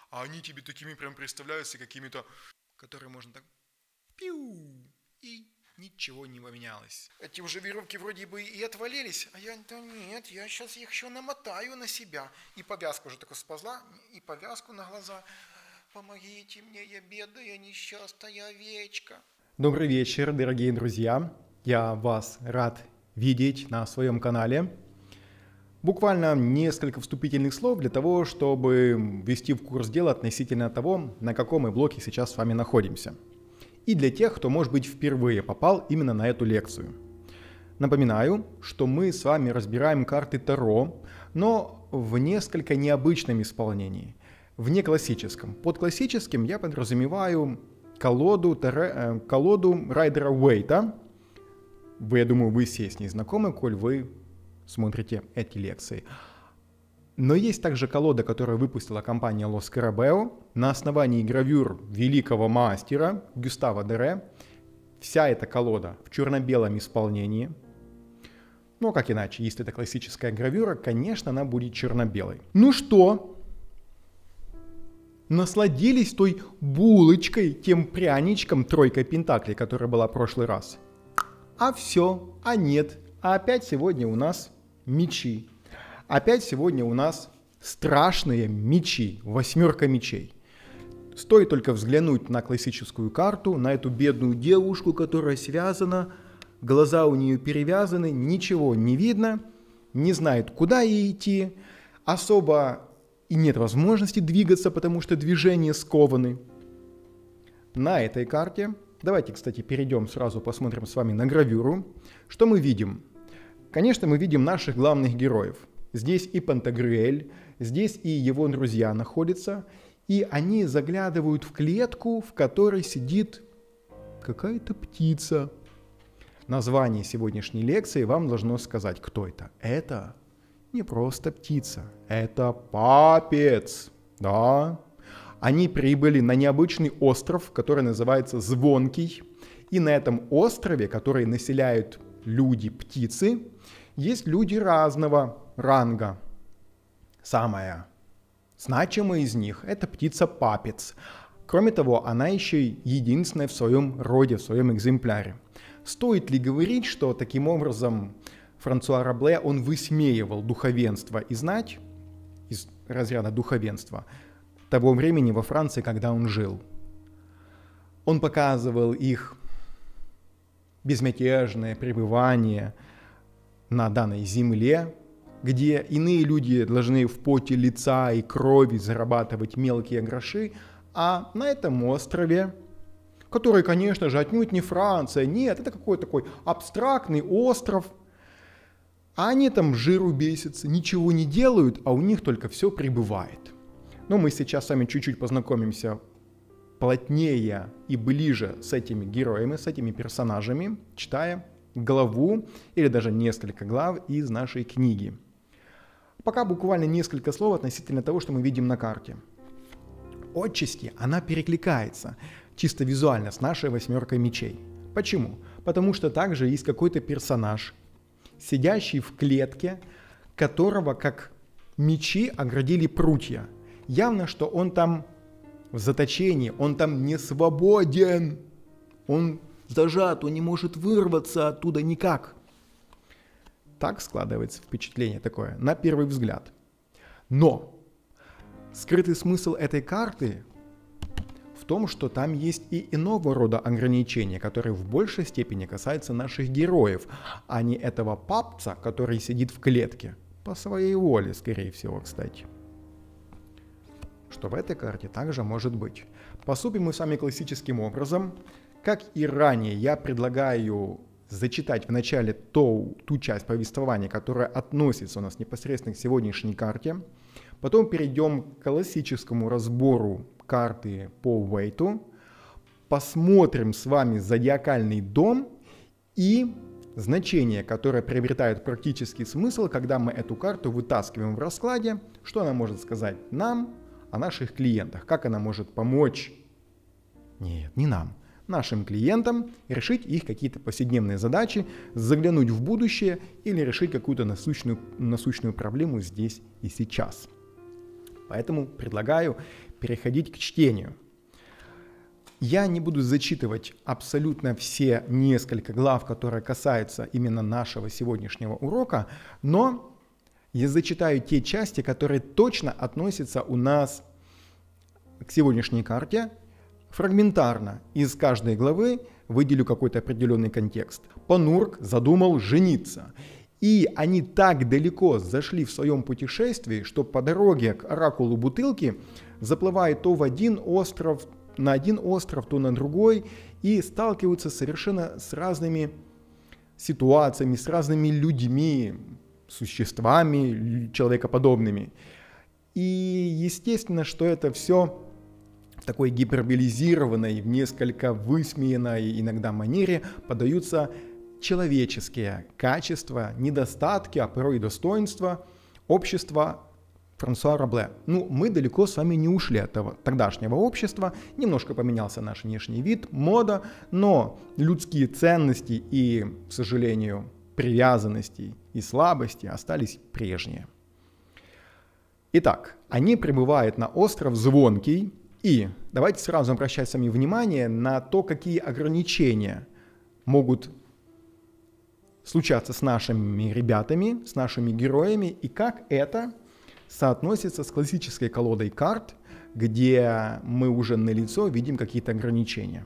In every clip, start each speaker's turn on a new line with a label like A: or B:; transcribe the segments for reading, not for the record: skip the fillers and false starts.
A: а они тебе такими прям представляются какими-то, которые можно так пиу, и ничего не поменялось. Эти уже веревки вроде бы и отвалились, а я, да нет, я сейчас их еще намотаю на себя. И повязку уже такой сползла, и повязку на глаза. Помогите мне, я бедная, несчастная овечка.
B: Добрый вечер, дорогие друзья. Я вас рад видеть на своем канале. Буквально несколько вступительных слов для того, чтобы ввести в курс дела относительно того, на каком мы блоке сейчас с вами находимся. И для тех, кто, может быть, впервые попал именно на эту лекцию. Напоминаю, что мы с вами разбираем карты Таро, но в несколько необычном исполнении, в неклассическом. Под классическим я подразумеваю колоду Райдера Уэйта. Я думаю, вы все с ней знакомы, коль вы смотрите эти лекции. Но есть также колода, которую выпустила компания Лос Скарабео на основании гравюр великого мастера Гюстава Дере. Вся эта колода в черно-белом исполнении. Ну, как иначе, если это классическая гравюра, конечно, она будет черно-белой. Ну что? Насладились той булочкой, тем пряничком тройкой пентаклей, которая была в прошлый раз? А все, а нет. А опять сегодня у нас мечи. Опять сегодня у нас страшные мечи, 8 мечей. Стоит только взглянуть на классическую карту, на эту бедную девушку, которая связана, глаза у нее перевязаны, ничего не видно, не знает, куда ей идти, особо и нет возможности двигаться, потому что движения скованы. На этой карте, давайте, кстати, перейдем сразу, посмотрим с вами на гравюру, что мы видим. Конечно, мы видим наших главных героев. Здесь и Пантагрюэль, здесь и его друзья находятся, и они заглядывают в клетку, в которой сидит какая-то птица. Название сегодняшней лекции вам должно сказать, кто это. Это не просто птица, это папец. Да. Они прибыли на необычный остров, который называется Звонкий. И на этом острове, который населяют люди-птицы, есть люди разного ранга. Самая значимая из них – это птица-папец. Кроме того, она еще и единственная в своем роде, в своем экземпляре. Стоит ли говорить, что таким образом Франсуа Рабле, он высмеивал духовенство и знать, из разряда духовенства, того времени во Франции, когда он жил. Он показывал их безмятежное пребывание на данной земле, где иные люди должны в поте лица и крови зарабатывать мелкие гроши, а на этом острове, который, конечно же, отнюдь не Франция, нет, это какой-то такой абстрактный остров, а они там жиру бесятся, ничего не делают, а у них только все прибывает. Но мы сейчас с вами чуть-чуть познакомимся плотнее и ближе с этими героями, с этими персонажами, читая главу или даже несколько глав из нашей книги. Пока буквально несколько слов относительно того, что мы видим на карте. Отчасти она перекликается чисто визуально с нашей 8 мечей. Почему? Потому что также есть какой-то персонаж, сидящий в клетке, которого как мечи оградили прутья. Явно, что он там в заточении, он там не свободен, он зажат, он не может вырваться оттуда никак. Так складывается впечатление такое, на первый взгляд. Но скрытый смысл этой карты в том, что там есть и иного рода ограничения, которые в большей степени касаются наших героев, а не этого папца, который сидит в клетке. По своей воле, скорее всего, кстати. Что в этой карте также может быть. Поступим мы с вами классическим образом. Как и ранее, я предлагаю зачитать в начале ту часть повествования, которая относится у нас непосредственно к сегодняшней карте. Потом перейдем к классическому разбору карты по Уэйту. Посмотрим с вами зодиакальный дом и значение, которое приобретает практический смысл, когда мы эту карту вытаскиваем в раскладе, что она может сказать нам о наших клиентах, как она может помочь, нет, не нам, нашим клиентам решить их какие-то повседневные задачи, заглянуть в будущее или решить какую-то насущную проблему здесь и сейчас. Поэтому предлагаю переходить к чтению. Я не буду зачитывать абсолютно все несколько глав, которые касаются именно нашего сегодняшнего урока, но я зачитаю те части, которые точно относятся у нас к сегодняшней карте. Фрагментарно из каждой главы выделю какой-то определенный контекст. Панурк задумал жениться. И они так далеко зашли в своем путешествии, что по дороге к оракулу бутылки заплывают то в один остров, на один остров, то на другой, и сталкиваются совершенно с разными ситуациями, с разными людьми, существами человекоподобными. И естественно, что это все в такой гиперболизированной, в несколько высмеянной иногда манере подаются человеческие качества, недостатки, а порой и достоинства общества Франсуа Рабле. Мы далеко с вами не ушли от того тогдашнего общества, немножко поменялся наш внешний вид, мода, но людские ценности и, к сожалению, привязанности и слабости остались прежние. Итак, они прибывают на остров Звонкий, и давайте сразу обращать с вами внимание на то, какие ограничения могут случаться с нашими ребятами, с нашими героями, и как это соотносится с классической колодой карт, где мы уже налицо видим какие-то ограничения.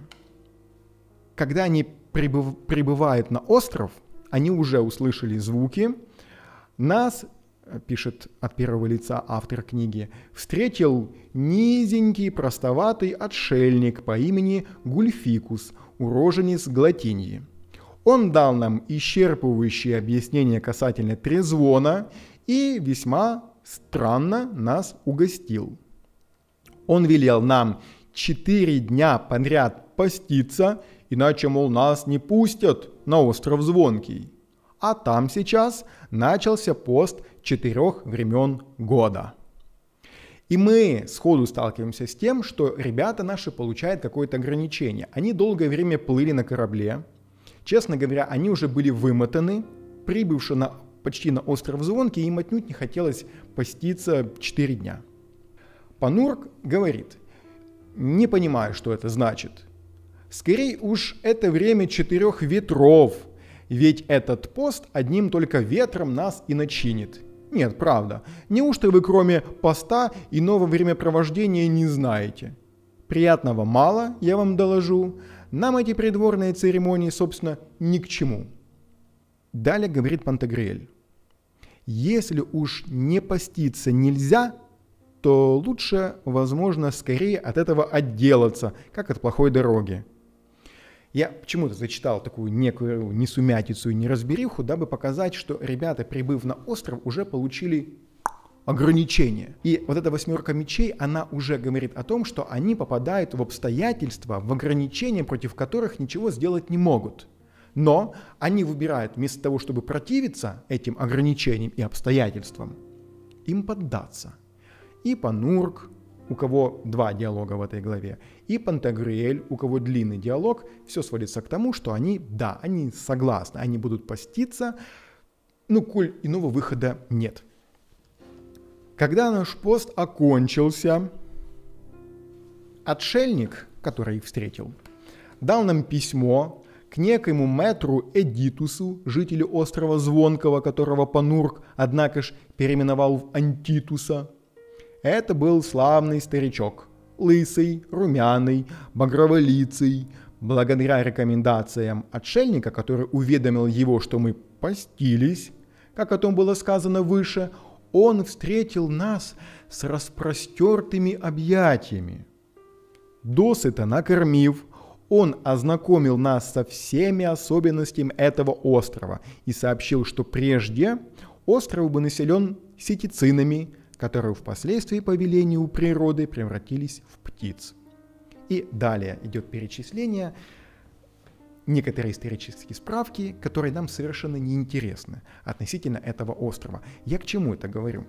B: Когда они прибывают на остров, они уже услышали звуки. Нас, пишет от первого лица автор книги, встретил низенький, простоватый отшельник по имени Гульфикус, уроженец Глатиньи. Он дал нам исчерпывающие объяснения касательно трезвона и весьма странно нас угостил. Он велел нам 4 дня подряд поститься, иначе, мол, нас не пустят на остров Звонкий. А там сейчас начался пост 4 времен года. И мы сходу сталкиваемся с тем, что ребята наши получают какое-то ограничение. Они долгое время плыли на корабле. Честно говоря, они уже были вымотаны, прибывши почти на остров Звонкий, им отнюдь не хотелось поститься 4 дня. Панурк говорит: не понимаю, что это значит. Скорей уж это время 4 ветров, ведь этот пост одним только ветром нас и начинит. Нет, правда, неужто вы кроме поста иного времяпровождения не знаете? Приятного мало, я вам доложу. Нам эти придворные церемонии, собственно, ни к чему. Далее говорит Пантагрюэль: если уж не поститься нельзя, то лучше, возможно, скорее от этого отделаться, как от плохой дороги. Я почему-то зачитал такую некую несумятицу и неразбериху, дабы показать, что ребята, прибыв на остров, уже получили ограничения. И вот эта 8 мечей, она уже говорит о том, что они попадают в обстоятельства, в ограничения, против которых ничего сделать не могут. Но они выбирают вместо того, чтобы противиться этим ограничениям и обстоятельствам, им поддаться. И Панурк, у кого 2 диалога в этой главе, и Пантагрюэль, у кого длинный диалог, все сводится к тому, что они согласны, они будут поститься, коль иного выхода нет. Когда наш пост окончился, отшельник, который их встретил, дал нам письмо к некоему мэтру Эдитусу, жителю острова Звонкого, которого Панурк, однако ж, переименовал в Антитуса. Это был славный старичок, лысый, румяный, багроволицый. Благодаря рекомендациям отшельника, который уведомил его, что мы постились, как о том было сказано выше, он встретил нас с распростертыми объятиями. Досыта накормив, он ознакомил нас со всеми особенностями этого острова и сообщил, что прежде остров был населен сетицинами, которые впоследствии по велению природы превратились в птиц. И далее идет перечисление, некоторые исторические справки, которые нам совершенно неинтересны относительно этого острова. Я к чему это говорю?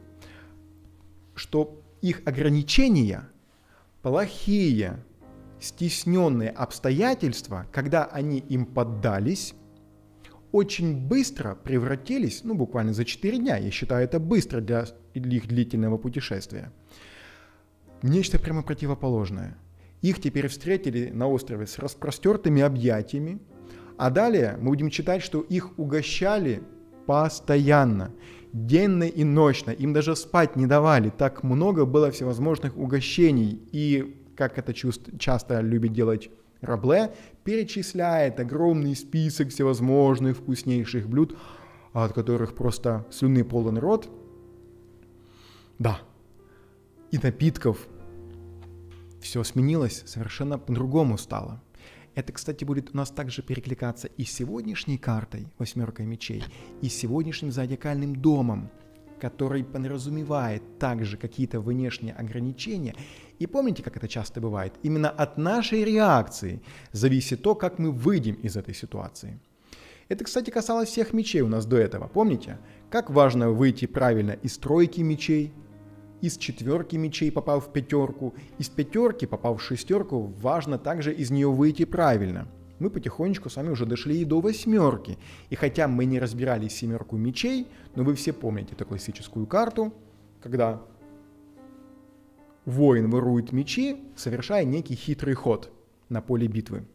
B: Что их ограничения, плохие, стесненные обстоятельства, когда они им поддались, очень быстро превратились, буквально за 4 дня, я считаю это быстро для их длительного путешествия, нечто прямо противоположное. Их теперь встретили на острове с распростертыми объятиями, а далее мы будем читать, что их угощали постоянно, денно и ночно, им даже спать не давали, так много было всевозможных угощений, и, как это часто любит делать Рабле, перечисляет огромный список всевозможных вкуснейших блюд, от которых просто слюны полон рот. Да, и напитков. Все сменилось, совершенно по-другому стало. Это, кстати, будет у нас также перекликаться и с сегодняшней картой «Восьмеркой мечей», и с сегодняшним зодиакальным домом, который подразумевает также какие-то внешние ограничения. И помните, как это часто бывает? Именно от нашей реакции зависит то, как мы выйдем из этой ситуации. Это, кстати, касалось всех мечей у нас до этого. Помните, как важно выйти правильно из тройки мечей, из четверки мечей, попав в пятерку, из пятерки, попав в шестерку, важно также из нее выйти правильно. Мы потихонечку с вами уже дошли и до восьмерки. И хотя мы не разбирали семерку мечей, но вы все помните эту классическую карту, когда воин ворует мечи, совершая некий хитрый ход на поле битвы.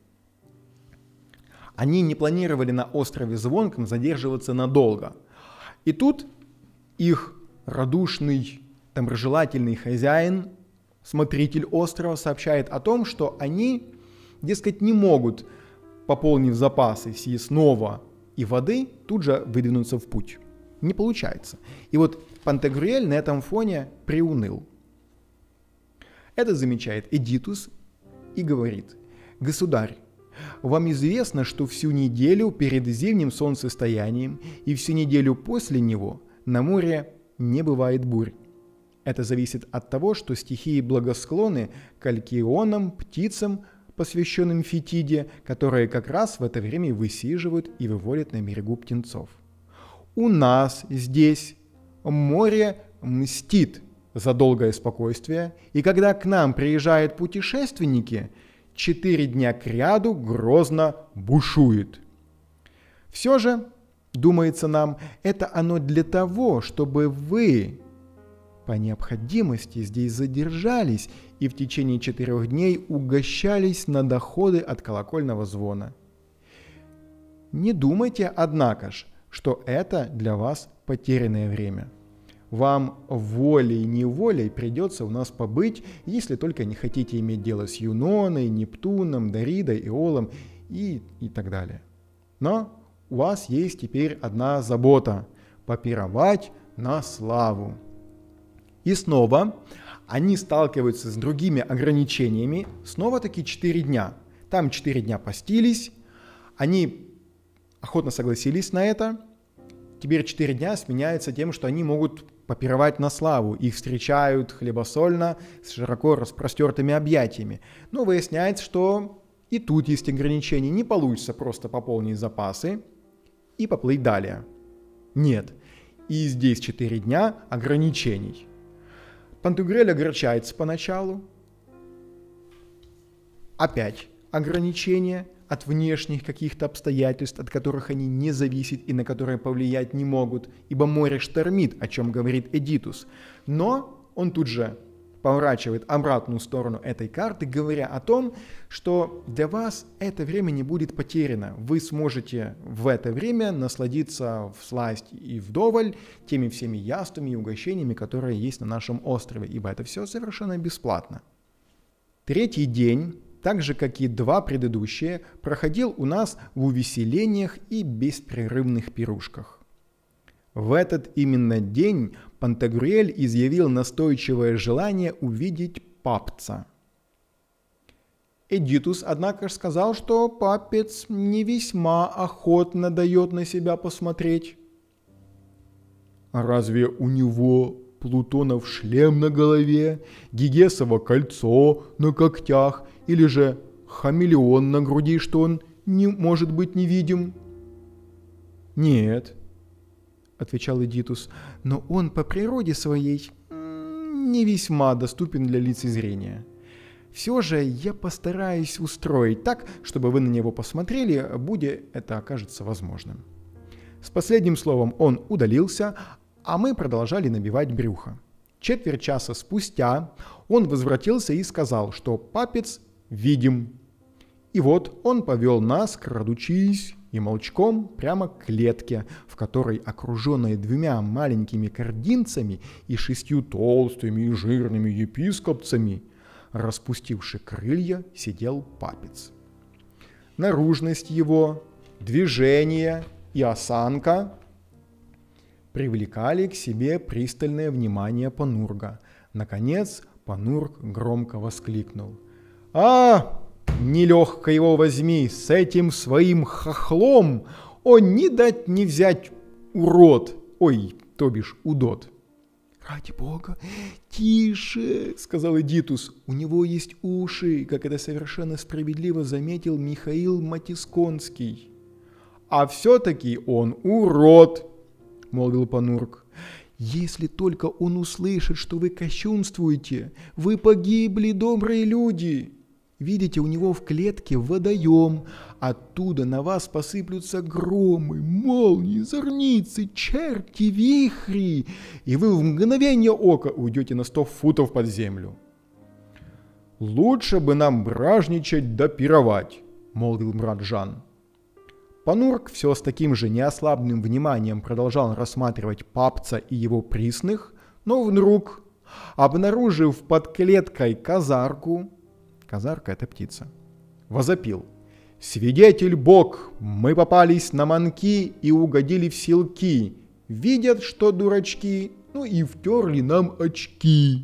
B: Они не планировали на острове Звонком задерживаться надолго. И тут их радушный, доброжелательный хозяин, смотритель острова, сообщает о том, что они, дескать, не могут, пополнив запасы съестного и воды, тут же выдвинуться в путь. Не получается. И вот Пантагрюэль на этом фоне приуныл. Это замечает Эдитус и говорит: «Государь, вам известно, что всю неделю перед зимним солнцестоянием и всю неделю после него на море не бывает бурь. Это зависит от того, что стихии благосклонны к алкионам, птицам, посвященным Фетиде, которые как раз в это время высиживают и выводят на берегу птенцов. У нас здесь море мстит за долгое спокойствие, и когда к нам приезжают путешественники, 4 дня кряду грозно бушует. Все же, думается нам, это оно для того, чтобы вы по необходимости здесь задержались и в течение 4 дней угощались на доходы от колокольного звона. Не думайте, однако ж, что это для вас потерянное время. Вам волей-неволей придется у нас побыть, если только не хотите иметь дело с Юноной, Нептуном, Даридой, Иолом и так далее. Но у вас есть теперь одна забота – попировать на славу». И снова они сталкиваются с другими ограничениями, снова-таки 4 дня. Там 4 дня постились, они охотно согласились на это. Теперь 4 дня сменяются тем, что они могут попировать на славу. Их встречают хлебосольно с широко распростертыми объятиями. Но выясняется, что и тут есть ограничения. Не получится просто пополнить запасы и поплыть далее. Нет. И здесь 4 дня ограничений. Пантагрюэль огорчается поначалу. Опять ограничения от внешних каких-то обстоятельств, от которых они не зависят и на которые повлиять не могут, ибо море штормит, о чем говорит Эдитус. Но он тут же поворачивает обратную сторону этой карты, говоря о том, что для вас это время не будет потеряно. Вы сможете в это время насладиться всласть и вдоволь теми всеми яствами и угощениями, которые есть на нашем острове, ибо это все совершенно бесплатно. 3-й день, так же, как и 2 предыдущие, проходил у нас в увеселениях и беспрерывных пирушках. В этот именно день Пантагрюэль изъявил настойчивое желание увидеть папца. Эдитус, однако, сказал, что папец не весьма охотно дает на себя посмотреть. А разве у него Плутонов шлем на голове, Гигесово кольцо на когтях или же хамелеон на груди, что он не может быть невидим? Нет, отвечал Эдитус, но он по природе своей не весьма доступен для лицезрения. Все же я постараюсь устроить так, чтобы вы на него посмотрели, будь это окажется возможным. С последним словом он удалился, а мы продолжали набивать брюхо. Четверть часа спустя он возвратился и сказал, что папец видим. И вот он повел нас, крадучись и молчком, прямо к клетке, в которой, окруженной 2 маленькими кардинцами и 6 толстыми и жирными епископцами, распустивши крылья, сидел папец. Наружность его, движение и осанка привлекали к себе пристальное внимание Панурга. Наконец Панург громко воскликнул: «А, нелегко его возьми, с этим своим хохлом, он не дать не взять урод, ой, то бишь удот». «Ради бога, тише!» — сказал Эдитус. «У него есть уши, как это совершенно справедливо заметил Михаил Матисконский». «А все-таки он урод!» — молвил Панург. «Если только он услышит, что вы кощунствуете, вы погибли, добрые люди! Видите, у него в клетке водоем, оттуда на вас посыплются громы, молнии, зорницы, черти, вихри, и вы в мгновение ока уйдете на 100 футов под землю». «Лучше бы нам бражничать да пировать», — молвил брат Жан. Панург все с таким же неослабным вниманием продолжал рассматривать папца и его присных, но вдруг, обнаружив под клеткой казарку, казарка — это птица, возопил: «Свидетель Бог, мы попались на манки и угодили в селки, видят, что дурачки, ну и втерли нам очки».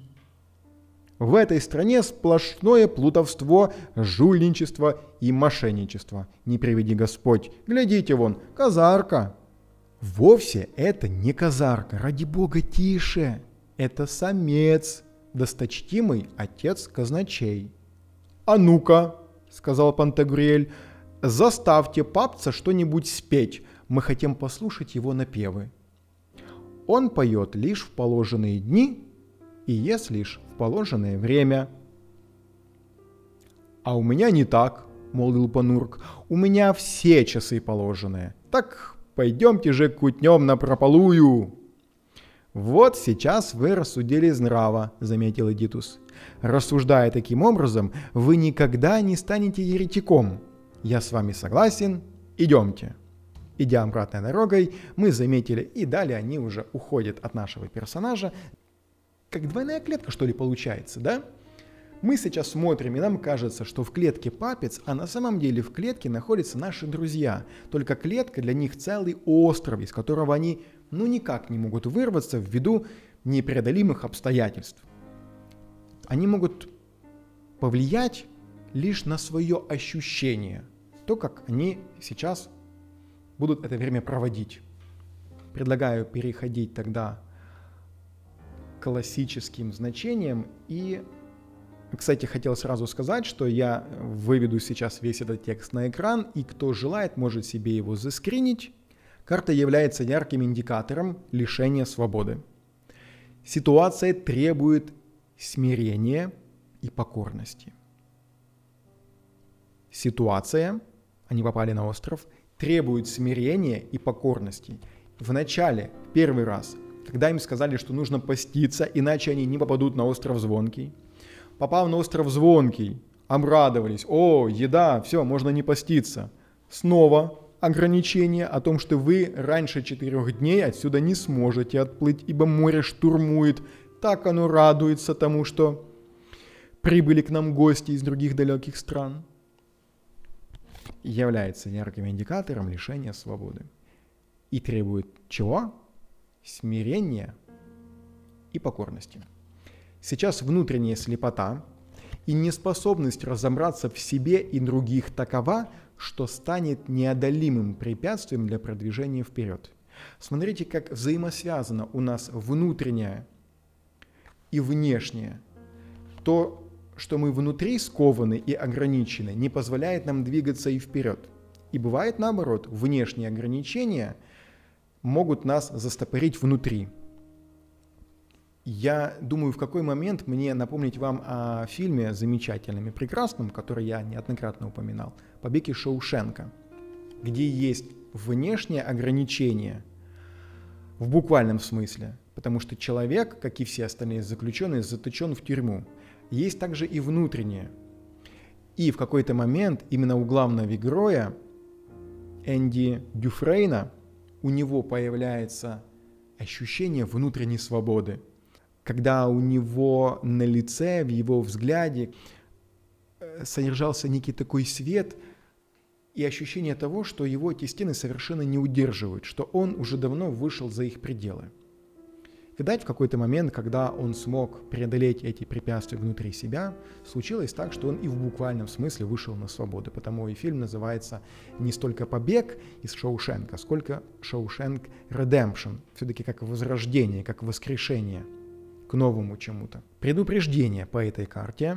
B: В этой стране сплошное плутовство, жульничество и мошенничество. Не приведи Господь. Глядите вон, казарка. Вовсе это не казарка, ради бога, тише. Это самец, досточтимый отец казначей. «А ну-ка», — сказал Пантагрюэль, — «заставьте папца что-нибудь спеть, мы хотим послушать его напевы». Он поет лишь в положенные дни и ест лишь в положенное время. «А у меня не так», — молвил Панург, — «у меня все часы положенные. Так пойдемте же кутнем напропалую». «Вот сейчас вы рассудили здраво», — заметил Эдитус. «Рассуждая таким образом, вы никогда не станете еретиком. Я с вами согласен. Идемте». Идя обратной дорогой, мы заметили, и далее они уже уходят от нашего персонажа. Как двойная клетка, что ли, получается, да? Мы сейчас смотрим, и нам кажется, что в клетке папец, а на самом деле в клетке находятся наши друзья. Только клетка для них целый остров, из которого они никак не могут вырваться ввиду непреодолимых обстоятельств. Они могут повлиять лишь на свое ощущение, то, как они сейчас будут это время проводить. Предлагаю переходить тогда к классическим значениям. И, кстати, хотел сразу сказать, что я выведу сейчас весь этот текст на экран, и кто желает, может себе его заскринить. Карта является ярким индикатором лишения свободы. Ситуация требует смирения и покорности. Ситуация, они попали на остров, требует смирения и покорности. Вначале, первый раз, когда им сказали, что нужно поститься, иначе они не попадут на остров Звонкий. Попав на остров Звонкий, обрадовались: о, еда, все, можно не поститься. Снова ограничение о том, что вы раньше 4 дней отсюда не сможете отплыть, ибо море штурмует. Так оно радуется тому, что прибыли к нам гости из других далеких стран. Является ярким индикатором лишения свободы. И требует чего? Смирения и покорности. Сейчас внутренняя слепота и неспособность разобраться в себе и других такова, что станет неодолимым препятствием для продвижения вперед. Смотрите, как взаимосвязано у нас внутреннее и внешнее. То, что мы внутри скованы и ограничены, не позволяет нам двигаться и вперед. И бывает наоборот, внешние ограничения могут нас застопорить внутри. Я думаю, в какой момент мне напомнить вам о фильме замечательном и прекрасном, который я неоднократно упоминал, «Побег из Шоушенка», где есть внешнее ограничение в буквальном смысле. Потому что человек, как и все остальные заключенные, заточен в тюрьму. Есть также и внутреннее. И в какой-то момент именно у главного героя, Энди Дюфрейна, у него появляется ощущение внутренней свободы. Когда у него на лице, в его взгляде содержался некий такой свет и ощущение того, что его эти стены совершенно не удерживают, что он уже давно вышел за их пределы. Видать, в какой-то момент, когда он смог преодолеть эти препятствия внутри себя, случилось так, что он и в буквальном смысле вышел на свободу. Потому и фильм называется не столько «Побег из Шоушенка», сколько «Шоушенк Редемпшн». Все-таки как возрождение, как воскрешение к новому чему-то. Предупреждение по этой карте.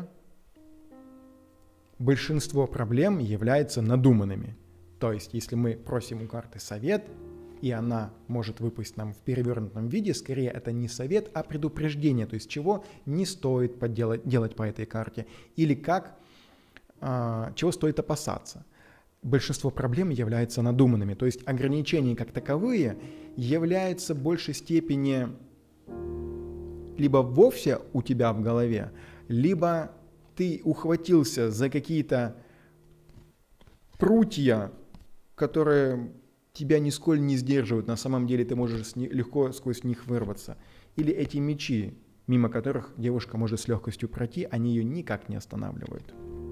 B: Большинство проблем являются надуманными. То есть, если мы просим у карты совет, и она может выпасть нам в перевернутом виде, скорее это не совет, а предупреждение, то есть чего не стоит делать по этой карте, или чего стоит опасаться. Большинство проблем являются надуманными, то есть ограничения как таковые являются в большей степени либо вовсе у тебя в голове, либо ты ухватился за какие-то прутья, которые тебя нисколько не сдерживают, на самом деле ты можешь легко сквозь них вырваться. Или эти мечи, мимо которых девушка может с легкостью пройти, они ее никак не останавливают.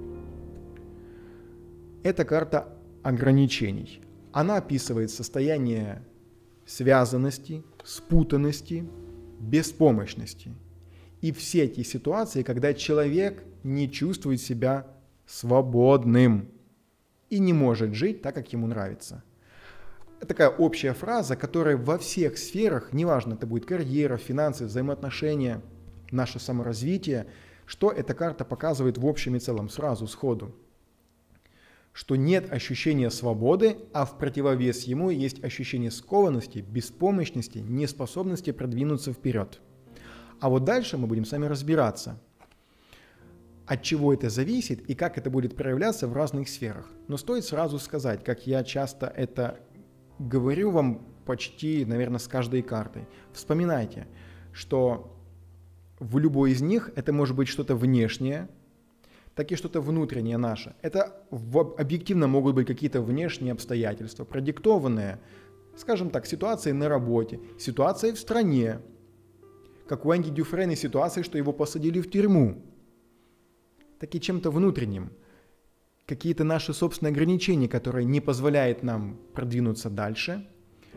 B: Это карта ограничений. Она описывает состояние связанности, спутанности, беспомощности. И все эти ситуации, когда человек не чувствует себя свободным и не может жить так, как ему нравится. Это такая общая фраза, которая во всех сферах, неважно, это будет карьера, финансы, взаимоотношения, наше саморазвитие, что эта карта показывает в общем и целом, сразу, сходу. Что нет ощущения свободы, а в противовес ему есть ощущение скованности, беспомощности, неспособности продвинуться вперед. А вот дальше мы будем с вами разбираться, от чего это зависит и как это будет проявляться в разных сферах. Но стоит сразу сказать, как я часто это говорю вам почти, наверное, с каждой картой. Вспоминайте, что в любой из них это может быть что-то внешнее, так и что-то внутреннее наше. Это объективно могут быть какие-то внешние обстоятельства, продиктованные, скажем так, ситуацией на работе, ситуацией в стране, как у Энди Дюфрейна ситуация, что его посадили в тюрьму, так и чем-то внутренним. Какие-то наши собственные ограничения, которые не позволяют нам продвинуться дальше.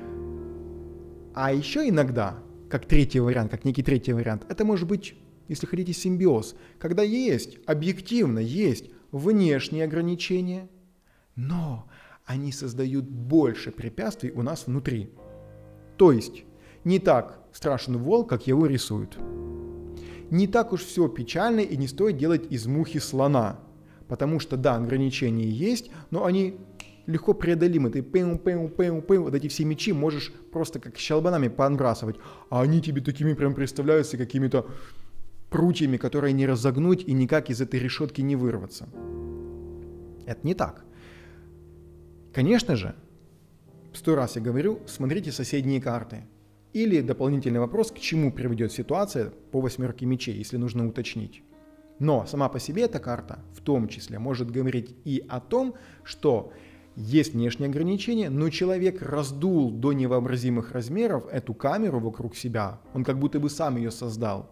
B: А еще иногда, как третий вариант, как некий третий вариант, это может быть, если хотите, симбиоз, когда есть, объективно есть внешние ограничения, но они создают больше препятствий у нас внутри. То есть не так страшен волк, как его рисуют. Не так уж все печально и не стоит делать из мухи слона. Потому что, да, ограничения есть, но они легко преодолимы. Ты вот эти все мечи можешь просто как щелбанами поотбрасывать. А они тебе такими прям представляются какими-то прутьями, которые не разогнуть и никак из этой решетки не вырваться. Это не так. Конечно же, 100 раз я говорю, смотрите соседние карты. Или дополнительный вопрос, к чему приведет ситуация по 8 мечей, если нужно уточнить. Но сама по себе эта карта в том числе может говорить и о том, что есть внешние ограничения, но человек раздул до невообразимых размеров эту камеру вокруг себя. Он как будто бы сам ее создал.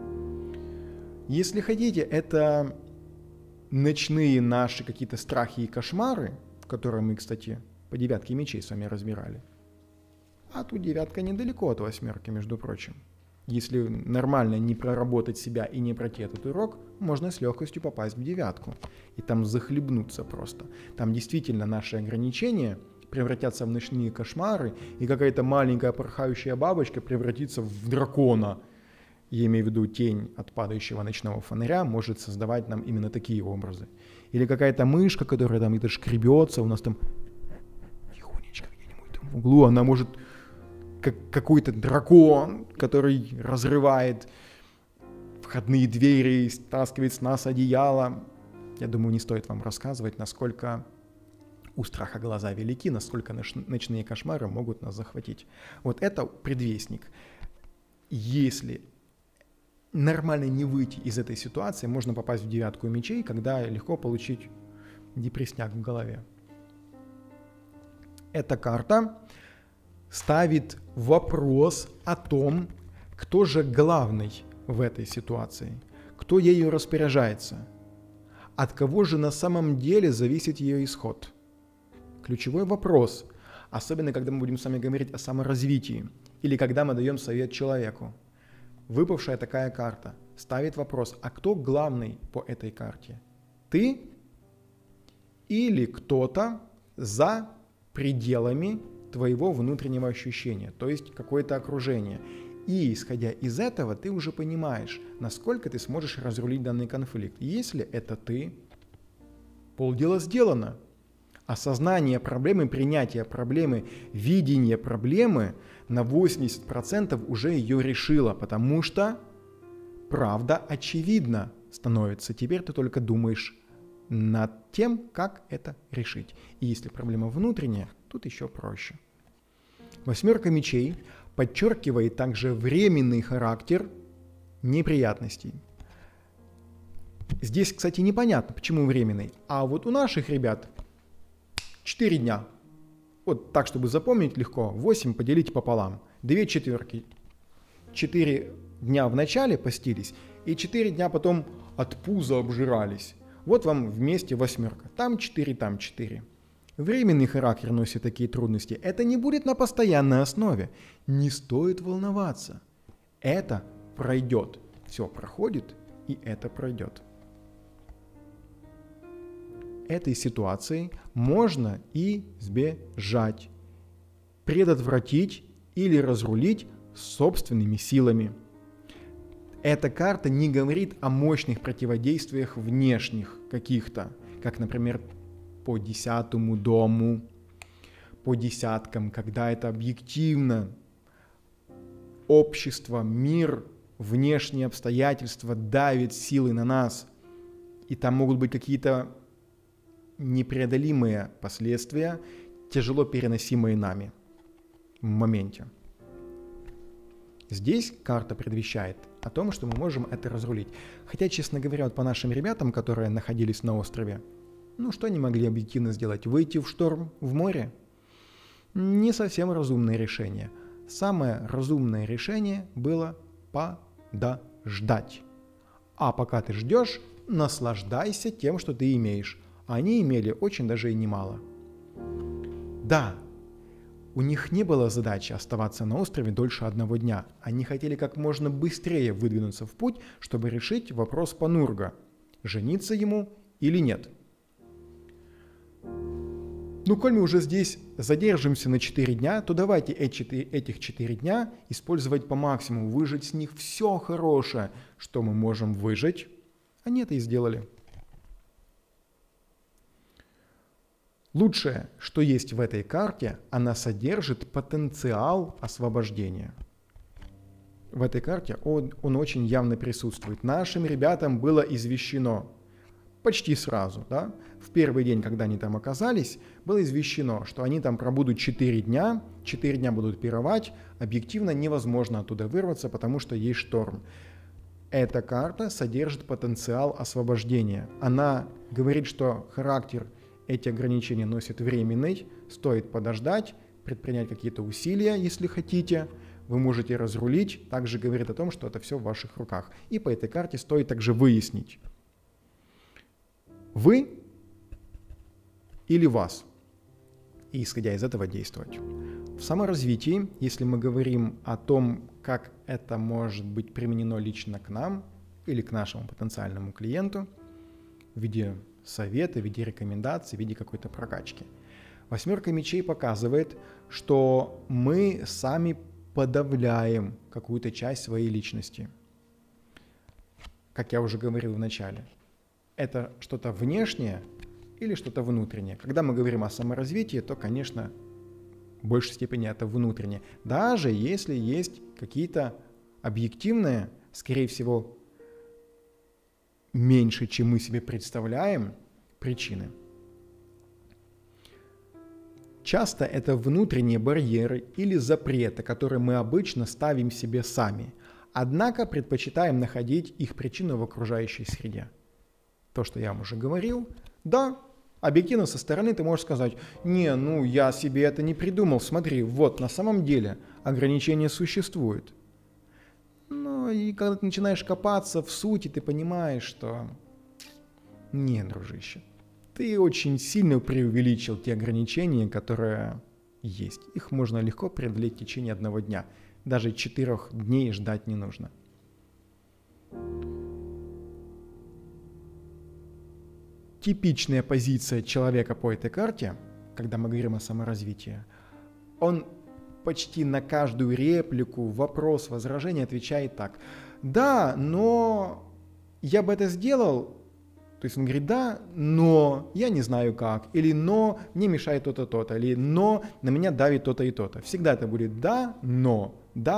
B: Если хотите, это ночные наши какие-то страхи и кошмары, которые мы, кстати, по 9 мечей с вами разбирали. А тут 9 недалеко от 8, между прочим. Если нормально не проработать себя и не пройти этот урок, можно с легкостью попасть в 9. И там захлебнуться просто. Там действительно наши ограничения превратятся в ночные кошмары, и какая-то маленькая порхающая бабочка превратится в дракона. Я имею в виду тень от падающего ночного фонаря может создавать нам именно такие образы. Или какая-то мышка, которая там где-то шкребется, у нас там тихонечко где-нибудь там в углу, она может... как какой-то дракон, который разрывает входные двери, стаскивает с нас одеяло. Я думаю, не стоит вам рассказывать, насколько у страха глаза велики, насколько ночные кошмары могут нас захватить. Вот это предвестник. Если нормально не выйти из этой ситуации, можно попасть в девятку мечей, когда легко получить депрессняк в голове. Эта карта ставит вопрос о том, кто же главный в этой ситуации, кто ею распоряжается, от кого же на самом деле зависит ее исход. Ключевой вопрос, особенно когда мы будем с вами говорить о саморазвитии или когда мы даем совет человеку. Выпавшая такая карта ставит вопрос, а кто главный по этой карте? Ты или кто-то за пределами твоего внутреннего ощущения, то есть какое-то окружение. И исходя из этого, ты уже понимаешь, насколько ты сможешь разрулить данный конфликт. Если это ты, полдела сделано. Осознание проблемы, принятие проблемы, видение проблемы на 80% уже ее решило, потому что правда очевидна становится. Теперь ты только думаешь над тем, как это решить. И если проблема внутренняя, тут еще проще. Восьмерка мечей подчеркивает также временный характер неприятностей. Здесь, кстати, непонятно, почему временный. А вот у наших ребят 4 дня. Вот так, чтобы запомнить легко. 8 поделить пополам. 2 четверки. 4 дня в начале постились, и 4 дня потом от пуза обжирались. Вот вам вместе восьмерка. Там 4, там 4. Временный характер носит такие трудности. Это не будет на постоянной основе. Не стоит волноваться. Это пройдет. Все проходит, и это пройдет. Этой ситуации можно избежать, предотвратить или разрулить собственными силами. Эта карта не говорит о мощных противодействиях внешних каких-то, как, например, по 10-му дому, по десяткам, когда это объективно общество, мир, внешние обстоятельства давят силой на нас, и там могут быть какие-то непреодолимые последствия, тяжело переносимые нами в моменте. Здесь карта предвещает о том, что мы можем это разрулить. Хотя, честно говоря, вот по нашим ребятам, которые находились на острове, что они могли объективно сделать? Выйти в шторм в море? Не совсем разумное решение. Самое разумное решение было подождать. А пока ты ждешь, наслаждайся тем, что ты имеешь. Они имели очень даже и немало. Да, у них не было задачи оставаться на острове дольше 1 дня. Они хотели как можно быстрее выдвинуться в путь, чтобы решить вопрос Панурга. Жениться ему или нет. Коль мы уже здесь задержимся на 4 дня, то давайте этих 4 дня использовать по максимуму, выжать с них все хорошее, что мы можем выжать. Они это и сделали. Лучшее, что есть в этой карте, она содержит потенциал освобождения. В этой карте он очень явно присутствует. Нашим ребятам было извещено почти сразу, да? В первый день, когда они там оказались, было извещено, что они там пробудут 4 дня, 4 дня будут пировать, объективно невозможно оттуда вырваться, потому что есть шторм. Эта карта содержит потенциал освобождения. Она говорит, что характер эти ограничения носят временный, стоит подождать, предпринять какие-то усилия, если хотите, вы можете разрулить, также говорит о том, что это все в ваших руках. И по этой карте стоит также выяснить, вы или вас, и исходя из этого действовать. В саморазвитии, если мы говорим о том, как это может быть применено лично к нам или к нашему потенциальному клиенту в виде совета, в виде рекомендаций, в виде какой-то прокачки. Восьмерка мечей показывает, что мы сами подавляем какую-то часть своей личности. Как я уже говорил в начале, это что-то внешнее или что-то внутреннее. Когда мы говорим о саморазвитии, то, конечно, в большей степени это внутреннее. Даже если есть какие-то объективные, скорее всего, меньше, чем мы себе представляем, причины. часто это внутренние барьеры или запреты, которые мы обычно ставим себе сами, однако предпочитаем находить их причину в окружающей среде. То, что я вам уже говорил, да, объективно со стороны ты можешь сказать: не, ну я себе это не придумал, смотри, вот на самом деле ограничения существуют. Ну и когда ты начинаешь копаться в сути, ты понимаешь, что не, дружище, ты очень сильно преувеличил те ограничения, которые есть. Их можно легко преодолеть в течение одного дня. Даже 4 дней ждать не нужно. Типичная позиция человека по этой карте, когда мы говорим о саморазвитии, он почти на каждую реплику, вопрос, возражение отвечает так: да, но я бы это сделал. То есть он говорит: да, но я не знаю как, или но мне мешает то-то, то-то, или но на меня давит то-то и то-то. Всегда это будет да, но.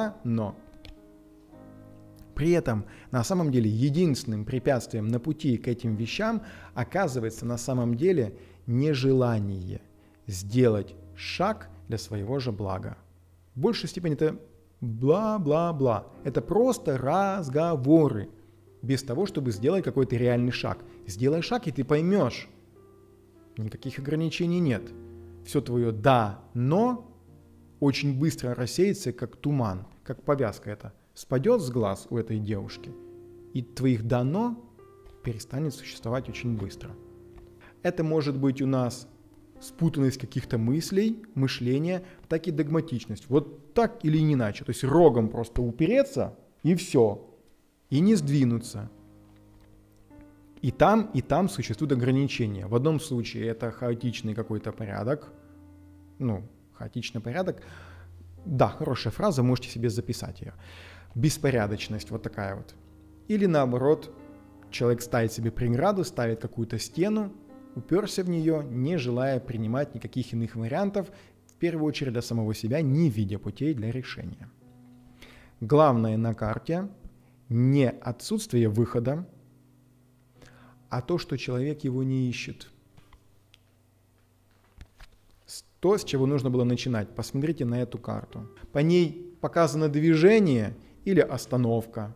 B: При этом на самом деле единственным препятствием на пути к этим вещам оказывается на самом деле нежелание сделать шаг для своего же блага. В большей степени это бла-бла-бла. Это просто разговоры, без того, чтобы сделать какой-то реальный шаг. Сделай шаг, и ты поймешь. Никаких ограничений нет. Все твое «да», «но» очень быстро рассеется, как туман, как повязка эта. Спадет с глаз у этой девушки, и твоих «да», «но» перестанет существовать очень быстро. Это может быть у нас спутанность каких-то мыслей, мышления, так и догматичность. Вот так или иначе. То есть рогом просто упереться, и все. И не сдвинуться. И там существуют ограничения. В одном случае это хаотичный какой-то порядок. Хаотичный порядок. Да, хорошая фраза, можете себе записать ее. Беспорядочность, вот такая вот. Или наоборот, человек ставит себе преграду, ставит какую-то стену, уперся в нее, не желая принимать никаких иных вариантов, в первую очередь для самого себя, не видя путей для решения. Главное на карте не отсутствие выхода, а то, что человек его не ищет. То, с чего нужно было начинать. Посмотрите на эту карту. По ней показано движение или остановка.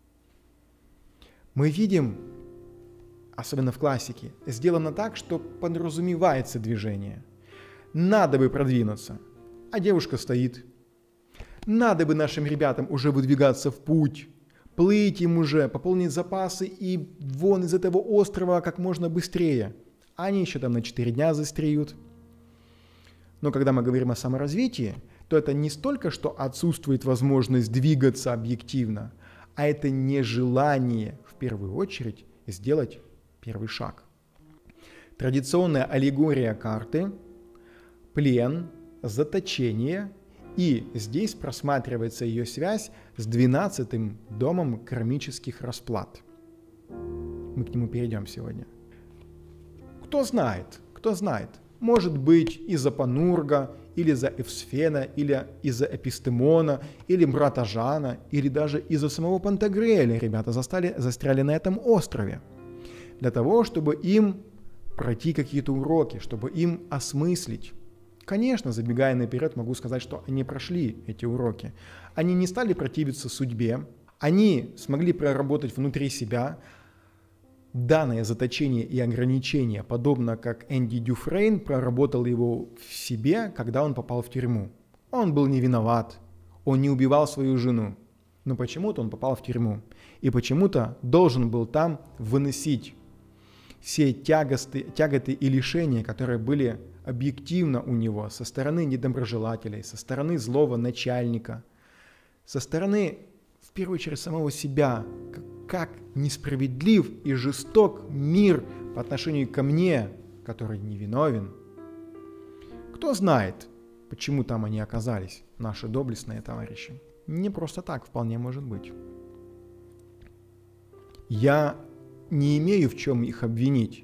B: Мы видим, особенно в классике, сделано так, что подразумевается движение. Надо бы продвинуться, а девушка стоит. Надо бы нашим ребятам уже выдвигаться в путь, плыть им уже, пополнить запасы и вон из этого острова как можно быстрее. Они еще там на 4 дня застряют. Но когда мы говорим о саморазвитии, то это не столько, что отсутствует возможность двигаться объективно, а это нежелание в первую очередь сделать первый шаг. Традиционная аллегория карты – плен, заточение, и здесь просматривается ее связь с 12-м домом кармических расплат. Мы к нему перейдем сегодня. Кто знает, может быть из-за Панурга, или из-за Эвсфена, или из-за Эпистемона, или брата Жана, или даже из-за самого Пантагреэля ребята застряли на этом острове. Для того, чтобы им пройти какие-то уроки, чтобы им осмыслить. Конечно, забегая наперед, могу сказать, что они прошли эти уроки. Они не стали противиться судьбе, они смогли проработать внутри себя данное заточение и ограничение, подобно как Энди Дюфрейн проработал его в себе, когда он попал в тюрьму. Он был не виноват, он не убивал свою жену, но почему-то он попал в тюрьму. И почему-то должен был там выносить все тяготы и лишения, которые были объективно у него со стороны недоброжелателей, со стороны злого начальника, со стороны, в первую очередь, самого себя, как несправедлив и жесток мир по отношению ко мне, который невиновен. Кто знает, почему там они оказались, наши доблестные товарищи. Не просто так, вполне может быть. Я не имею в чем их обвинить.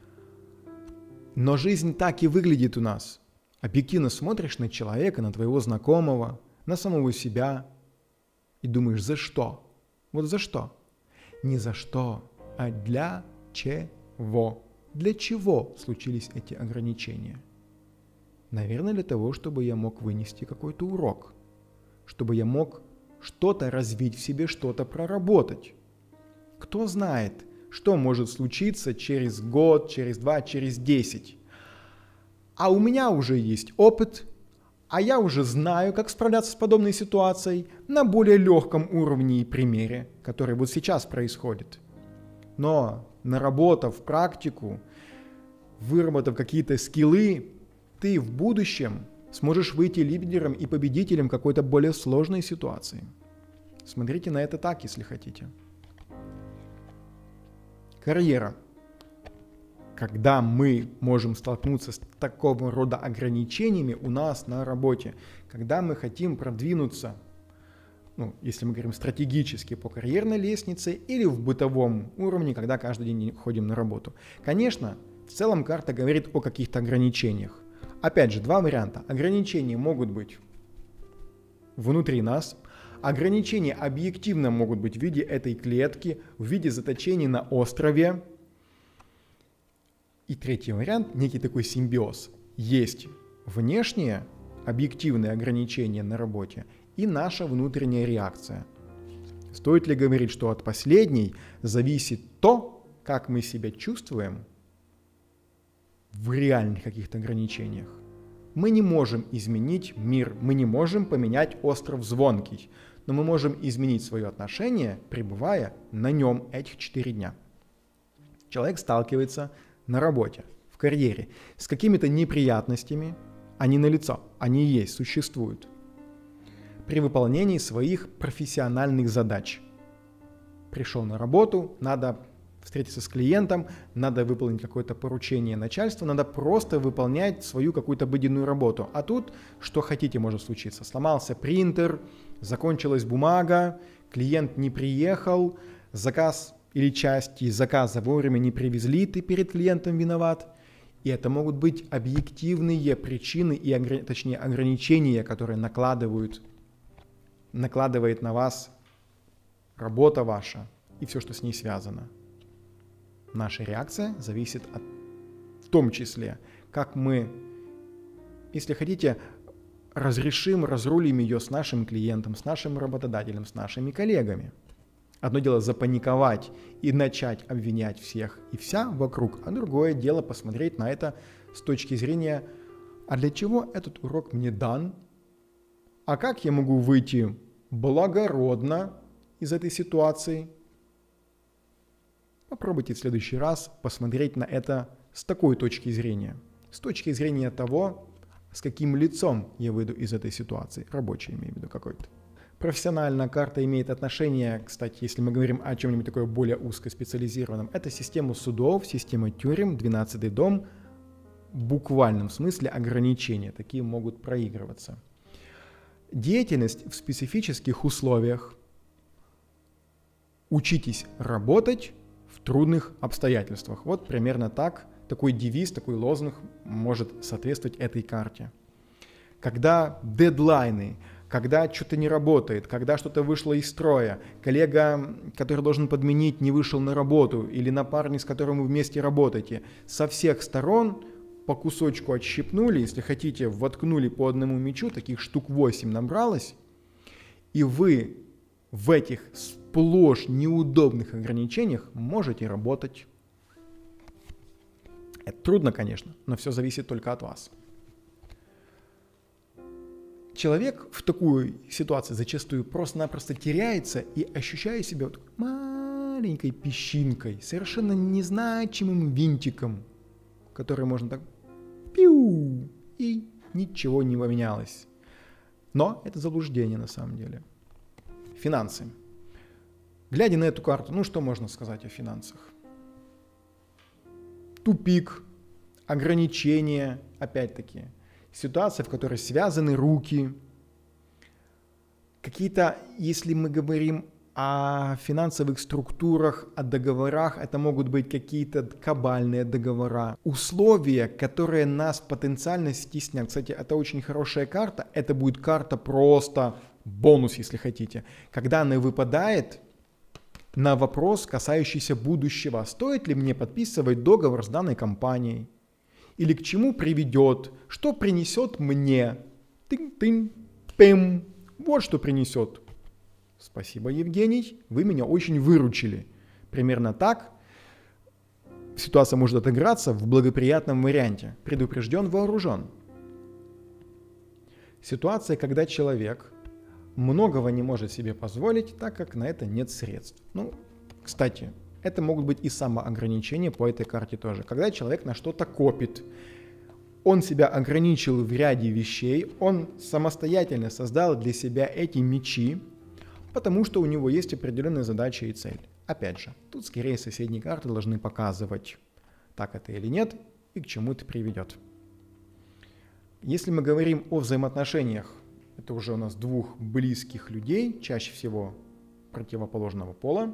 B: Но жизнь так и выглядит у нас. Объективно смотришь на человека, на твоего знакомого, на самого себя и думаешь, за что? Вот за что? Не за что, а для чего? Для чего случились эти ограничения? Наверное, для того, чтобы я мог вынести какой-то урок, чтобы я мог что-то развить в себе, что-то проработать. Кто знает, что может случиться через год, через 2, через 10. А у меня уже есть опыт, а я уже знаю, как справляться с подобной ситуацией на более легком уровне и примере, который вот сейчас происходит. Но наработав практику, выработав какие-то скиллы, ты в будущем сможешь выйти лидером и победителем какой-то более сложной ситуации. Смотрите на это так, если хотите. Карьера. Когда мы можем столкнуться с такого рода ограничениями у нас на работе, когда мы хотим продвинуться, если мы говорим стратегически по карьерной лестнице или в бытовом уровне, когда каждый день ходим на работу. Конечно, в целом карта говорит о каких-то ограничениях. Опять же, два варианта. Ограничения могут быть внутри нас, ограничения объективно могут быть в виде этой клетки, в виде заточений на острове. И третий вариант, некий такой симбиоз. Есть внешние объективные ограничения на работе и наша внутренняя реакция. Стоит ли говорить, что от последней зависит то, как мы себя чувствуем в реальных каких-то ограничениях? Мы не можем изменить мир, мы не можем поменять остров Звонкий, но мы можем изменить свое отношение, пребывая на нем этих 4 дня. Человек сталкивается на работе, в карьере, с какими-то неприятностями, они налицо, они есть, существуют. При выполнении своих профессиональных задач. Пришел на работу, надо встретиться с клиентом, надо выполнить какое-то поручение начальства, надо просто выполнять свою какую-то обыденную работу. А тут что хотите может случиться. Сломался принтер, закончилась бумага, клиент не приехал, заказ или части заказа вовремя не привезли, ты перед клиентом виноват. И это могут быть объективные причины, точнее ограничения, которые накладывает на вас работа ваша и все, что с ней связано. Наша реакция зависит в том числе, как мы, если хотите, разрулим ее с нашим клиентом, с нашим работодателем, с нашими коллегами. Одно дело запаниковать и начать обвинять всех и вся вокруг, а другое дело посмотреть на это с точки зрения, а для чего этот урок мне дан, а как я могу выйти благородно из этой ситуации. Попробуйте в следующий раз посмотреть на это с такой точки зрения, с точки зрения того, с каким лицом я выйду из этой ситуации, рабочей имею в виду какой-то. Профессиональная карта имеет отношение, кстати, если мы говорим о чем-нибудь такое более узкоспециализированном, это система судов, система тюрем, 12-й дом, в буквальном смысле ограничения, такие могут проигрываться. Деятельность в специфических условиях. Учитесь работать в трудных обстоятельствах. Вот примерно так, такой девиз, такой лозунг может соответствовать этой карте. Когда дедлайны, когда что-то не работает, когда что-то вышло из строя, коллега, который должен подменить, не вышел на работу, или напарник, с которым вы вместе работаете, со всех сторон по кусочку отщипнули, если хотите, воткнули по одному мячу, таких штук 8 набралось, и вы в этих сплошь неудобных ограничениях можете работать. Это трудно, конечно, но все зависит только от вас. Человек в такой ситуации зачастую просто-напросто теряется и ощущает себя вот маленькой песчинкой, совершенно незначимым винтиком, который можно так пиу, и ничего не поменялось. Но это заблуждение на самом деле. Финансы. Глядя на эту карту, что можно сказать о финансах? Тупик, ограничения, опять-таки, ситуация, в которой связаны руки. Какие-то, если мы говорим о финансовых структурах, о договорах, это могут быть какие-то кабальные договора. Условия, которые нас потенциально стеснят. Кстати, это очень хорошая карта. Это будет карта просто бонус, если хотите. Когда она выпадает на вопрос, касающийся будущего. Стоит ли мне подписывать договор с данной компанией? или к чему приведет, что принесет мне. Тын-тын-пым. Вот что принесет. Спасибо, Евгений, вы меня очень выручили. Примерно так ситуация может отыграться в благоприятном варианте. Предупрежден, вооружен. Ситуация, когда человек многого не может себе позволить, так как на это нет средств. Ну, кстати, это могут быть и самоограничения по этой карте тоже. Когда человек на что-то копит, он себя ограничил в ряде вещей, он самостоятельно создал для себя эти мечи, потому что у него есть определенная задача и цель. Опять же, тут скорее соседние карты должны показывать, так это или нет, и к чему это приведет. Если мы говорим о взаимоотношениях, это уже у нас двух близких людей, чаще всего противоположного пола,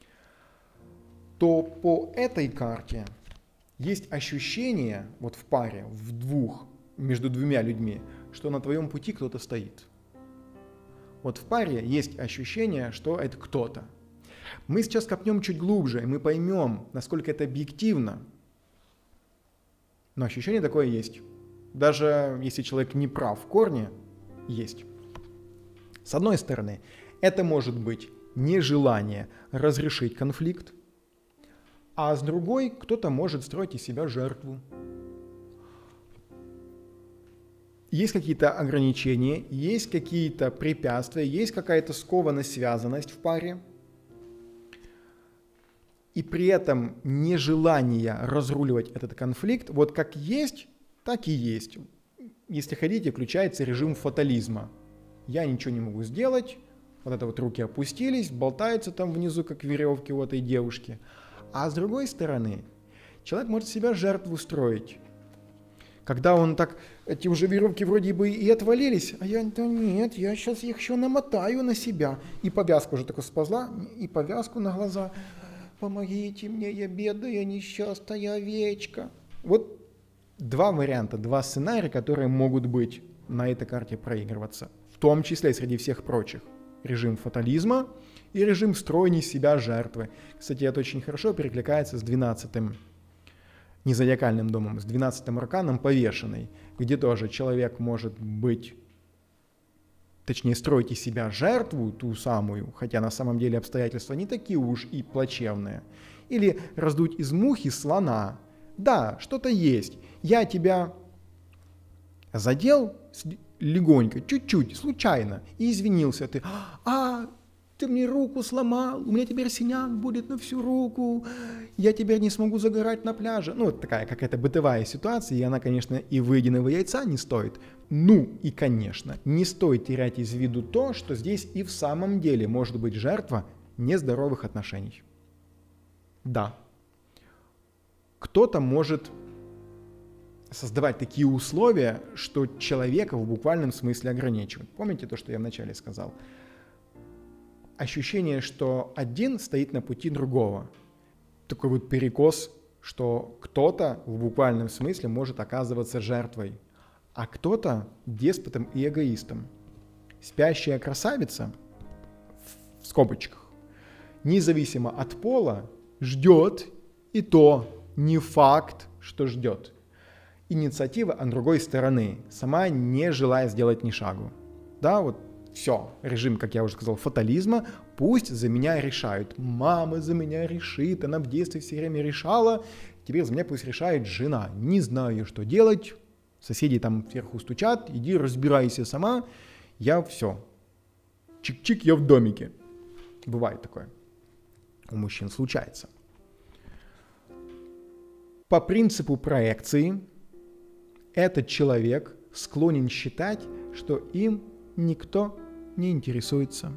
B: то по этой карте есть ощущение вот в паре, между двумя людьми, что на твоем пути кто-то стоит. Вот в паре есть ощущение, что это кто-то. Мы сейчас копнем чуть глубже, и мы поймем, насколько это объективно. Но ощущение такое есть. Даже если человек не прав в корне, есть. С одной стороны, это может быть нежелание разрешить конфликт, а с другой, кто-то может строить из себя жертву. Есть какие-то ограничения, есть какие-то препятствия, есть какая-то скованность, связанность в паре. И при этом нежелание разруливать этот конфликт, вот как есть, так и есть. Если хотите, включается режим фатализма. Я ничего не могу сделать, вот это вот руки опустились, болтаются там внизу, как веревки у этой девушки. А с другой стороны, человек может себя жертву строить. Когда он так, эти уже веревки вроде бы и отвалились, а я, да нет, я сейчас их еще намотаю на себя. И повязка уже такая сползла, и повязку на глаза. Помогите мне, я бедная, несчастная овечка. Вот два варианта, два сценария, которые могут быть на этой карте проигрываться. В том числе среди всех прочих. Режим фатализма и режим строения себя жертвы. Кстати, это очень хорошо перекликается с 12-м незодиакальным домом, с 12-м арканом повешенный, где тоже человек может быть, точнее, строить из себя жертву, ту самую, хотя на самом деле обстоятельства не такие уж и плачевные. Или раздуть из мухи слона. Да, что-то есть. Я тебя задел легонько, чуть-чуть, случайно, и извинился. Ты, ты мне руку сломал, у меня теперь синяк будет на всю руку, я теперь не смогу загорать на пляже. Ну, вот такая какая-то бытовая ситуация, и она, конечно, и выеденного яйца не стоит. Ну, и, конечно, не стоит терять из виду то, что здесь и в самом деле может быть жертва нездоровых отношений. Да, кто-то может создавать такие условия, что человека в буквальном смысле ограничивают. Помните то, что я вначале сказал? Ощущение, что один стоит на пути другого. Такой вот перекос, что кто-то в буквальном смысле может оказываться жертвой, а кто-то деспотом и эгоистом. Спящая красавица, в скобочках, независимо от пола, ждет, и то не факт, что ждет. Инициатива от другой стороны, сама не желая сделать ни шагу. Да, вот все, режим, как я уже сказал, фатализма, пусть за меня решают. Мама за меня решит, она в детстве все время решала, теперь за меня пусть решает жена. Не знаю, что делать, соседи там сверху стучат, иди разбирайся сама, я все. Чик-чик, я в домике. Бывает такое. У мужчин случается. По принципу проекции, этот человек склонен считать, что им никто не интересуется.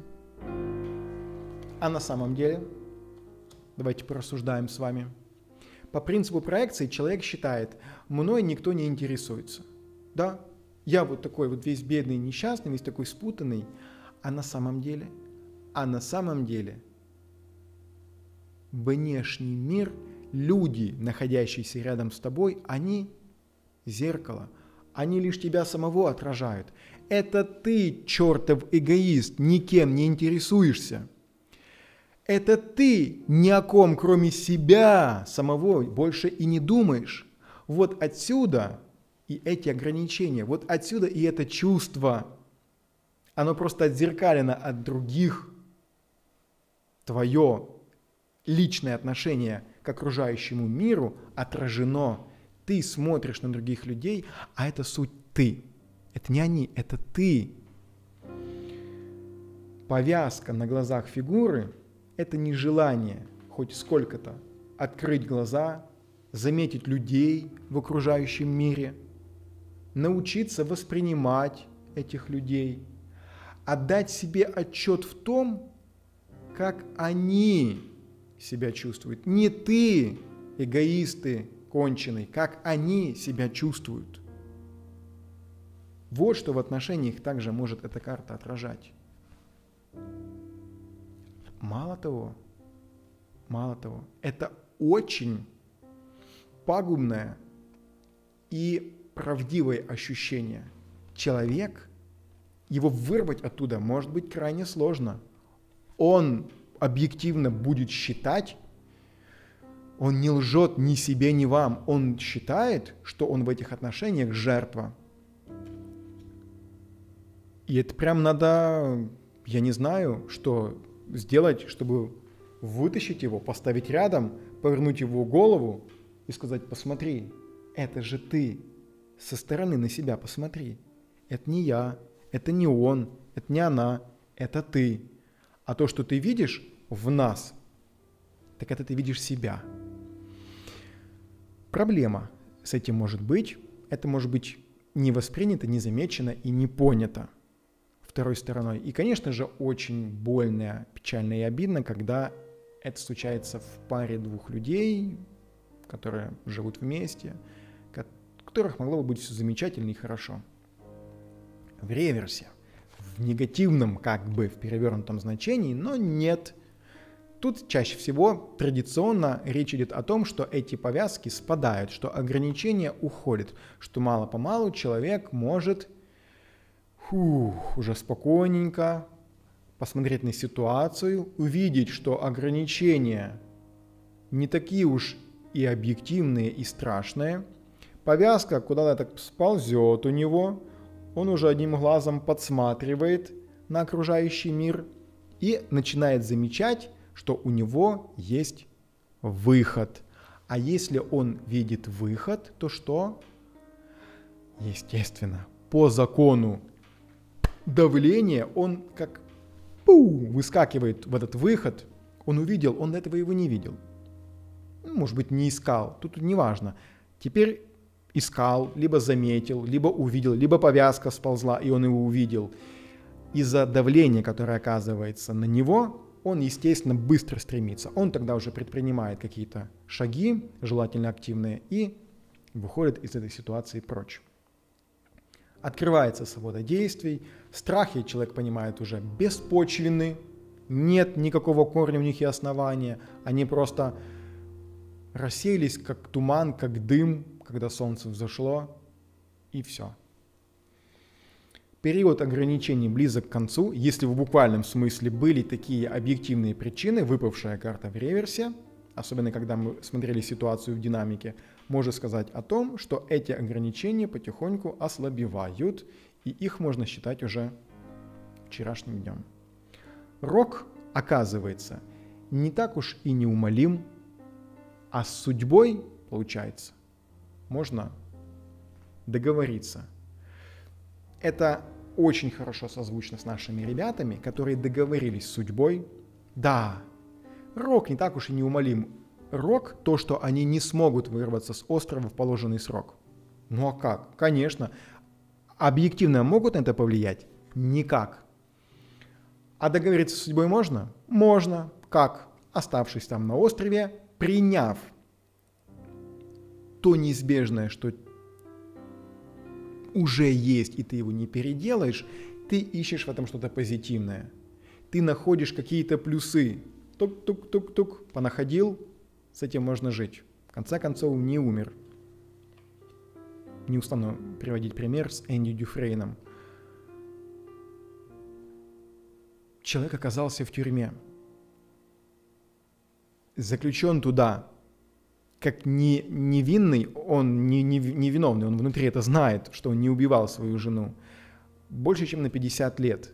B: А на самом деле, давайте порассуждаем с вами. По принципу проекции человек считает, мной никто не интересуется. Да, я вот такой вот весь бедный, несчастный, весь такой спутанный. А на самом деле, внешний мир, люди, находящиеся рядом с тобой, они зеркало. Они лишь тебя самого отражают. Это ты, чертов эгоист, никем не интересуешься. Это ты ни о ком, кроме себя самого, больше и не думаешь. Вот отсюда и эти ограничения, вот отсюда и это чувство, оно просто отзеркалено от других. Твое личное отношение к окружающему миру отражено. Ты смотришь на других людей, а это суть ты. Это не они, это ты. Повязка на глазах фигуры – это не желание хоть сколько-то открыть глаза, заметить людей в окружающем мире, научиться воспринимать этих людей, отдать себе отчет в том, как они себя чувствуют. Не ты, эгоисты конченый, как они себя чувствуют. Вот что в отношениях также может эта карта отражать. Мало того, это очень пагубное и правдивое ощущение. Человек, его вырвать оттуда может быть крайне сложно. Он объективно будет считать, он не лжет ни себе, ни вам. Он считает, что он в этих отношениях жертва. И это прям надо, я не знаю, что сделать, чтобы вытащить его, поставить рядом, повернуть его голову и сказать: посмотри, это же ты. Со стороны на себя посмотри. Это не я, это не он, это не она, это ты. А то, что ты видишь в нас, так это ты видишь себя. Проблема с этим может быть. Это может быть не воспринято, не замечено и не понято второй стороной. И, конечно же, очень больно, печально и обидно, когда это случается в паре двух людей, которые живут вместе, у которых могло бы быть все замечательно и хорошо. В реверсе, в негативном, как бы в перевернутом значении, но нет. Тут чаще всего традиционно речь идет о том, что эти повязки спадают, что ограничения уходят, что мало-помалу человек может уже спокойненько посмотреть на ситуацию, увидеть, что ограничения не такие уж и объективные, и страшные. Повязка куда-то так сползет у него, он уже одним глазом подсматривает на окружающий мир и начинает замечать, что у него есть выход. А если он видит выход, то что? Естественно, по закону давления он как выскакивает в этот выход. Он увидел, он до этого его не видел. Может быть, не искал, тут не важно. Теперь искал, либо заметил, либо увидел, либо повязка сползла, и он его увидел. Из-за давления, которое оказывается на него, он, естественно, быстро стремится. Он тогда уже предпринимает какие-то шаги, желательно активные, и выходит из этой ситуации прочь. Открывается свобода действий, страхи, человек понимает, уже беспочвенны, нет никакого корня в них и основания, они просто рассеялись, как туман, как дым, когда солнце взошло, и все. Период ограничений близок к концу. Если в буквальном смысле были такие объективные причины, выпавшая карта в реверсе, особенно когда мы смотрели ситуацию в динамике, можно сказать о том, что эти ограничения потихоньку ослабевают, и их можно считать уже вчерашним днем. Рок, оказывается, не так уж и неумолим, а с судьбой, получается, можно договориться. Это очень хорошо созвучно с нашими ребятами, которые договорились с судьбой. Да, Рок не так уж и неумолим. Рок – то, что они не смогут вырваться с острова в положенный срок. Ну а как? Конечно. Объективно могут на это повлиять? Никак. А договориться с судьбой можно? Можно. Как? Оставшись там на острове, приняв то неизбежное, что уже есть, и ты его не переделаешь, ты ищешь в этом что-то позитивное. Ты находишь какие-то плюсы. Тук-тук-тук-тук. Понаходил, с этим можно жить. В конце концов, не умер. Не устану приводить пример с Энди Дюфрейном. Человек оказался в тюрьме. Заключен туда как невинный, он невиновный, он внутри это знает, что он не убивал свою жену, больше, чем на 50 лет.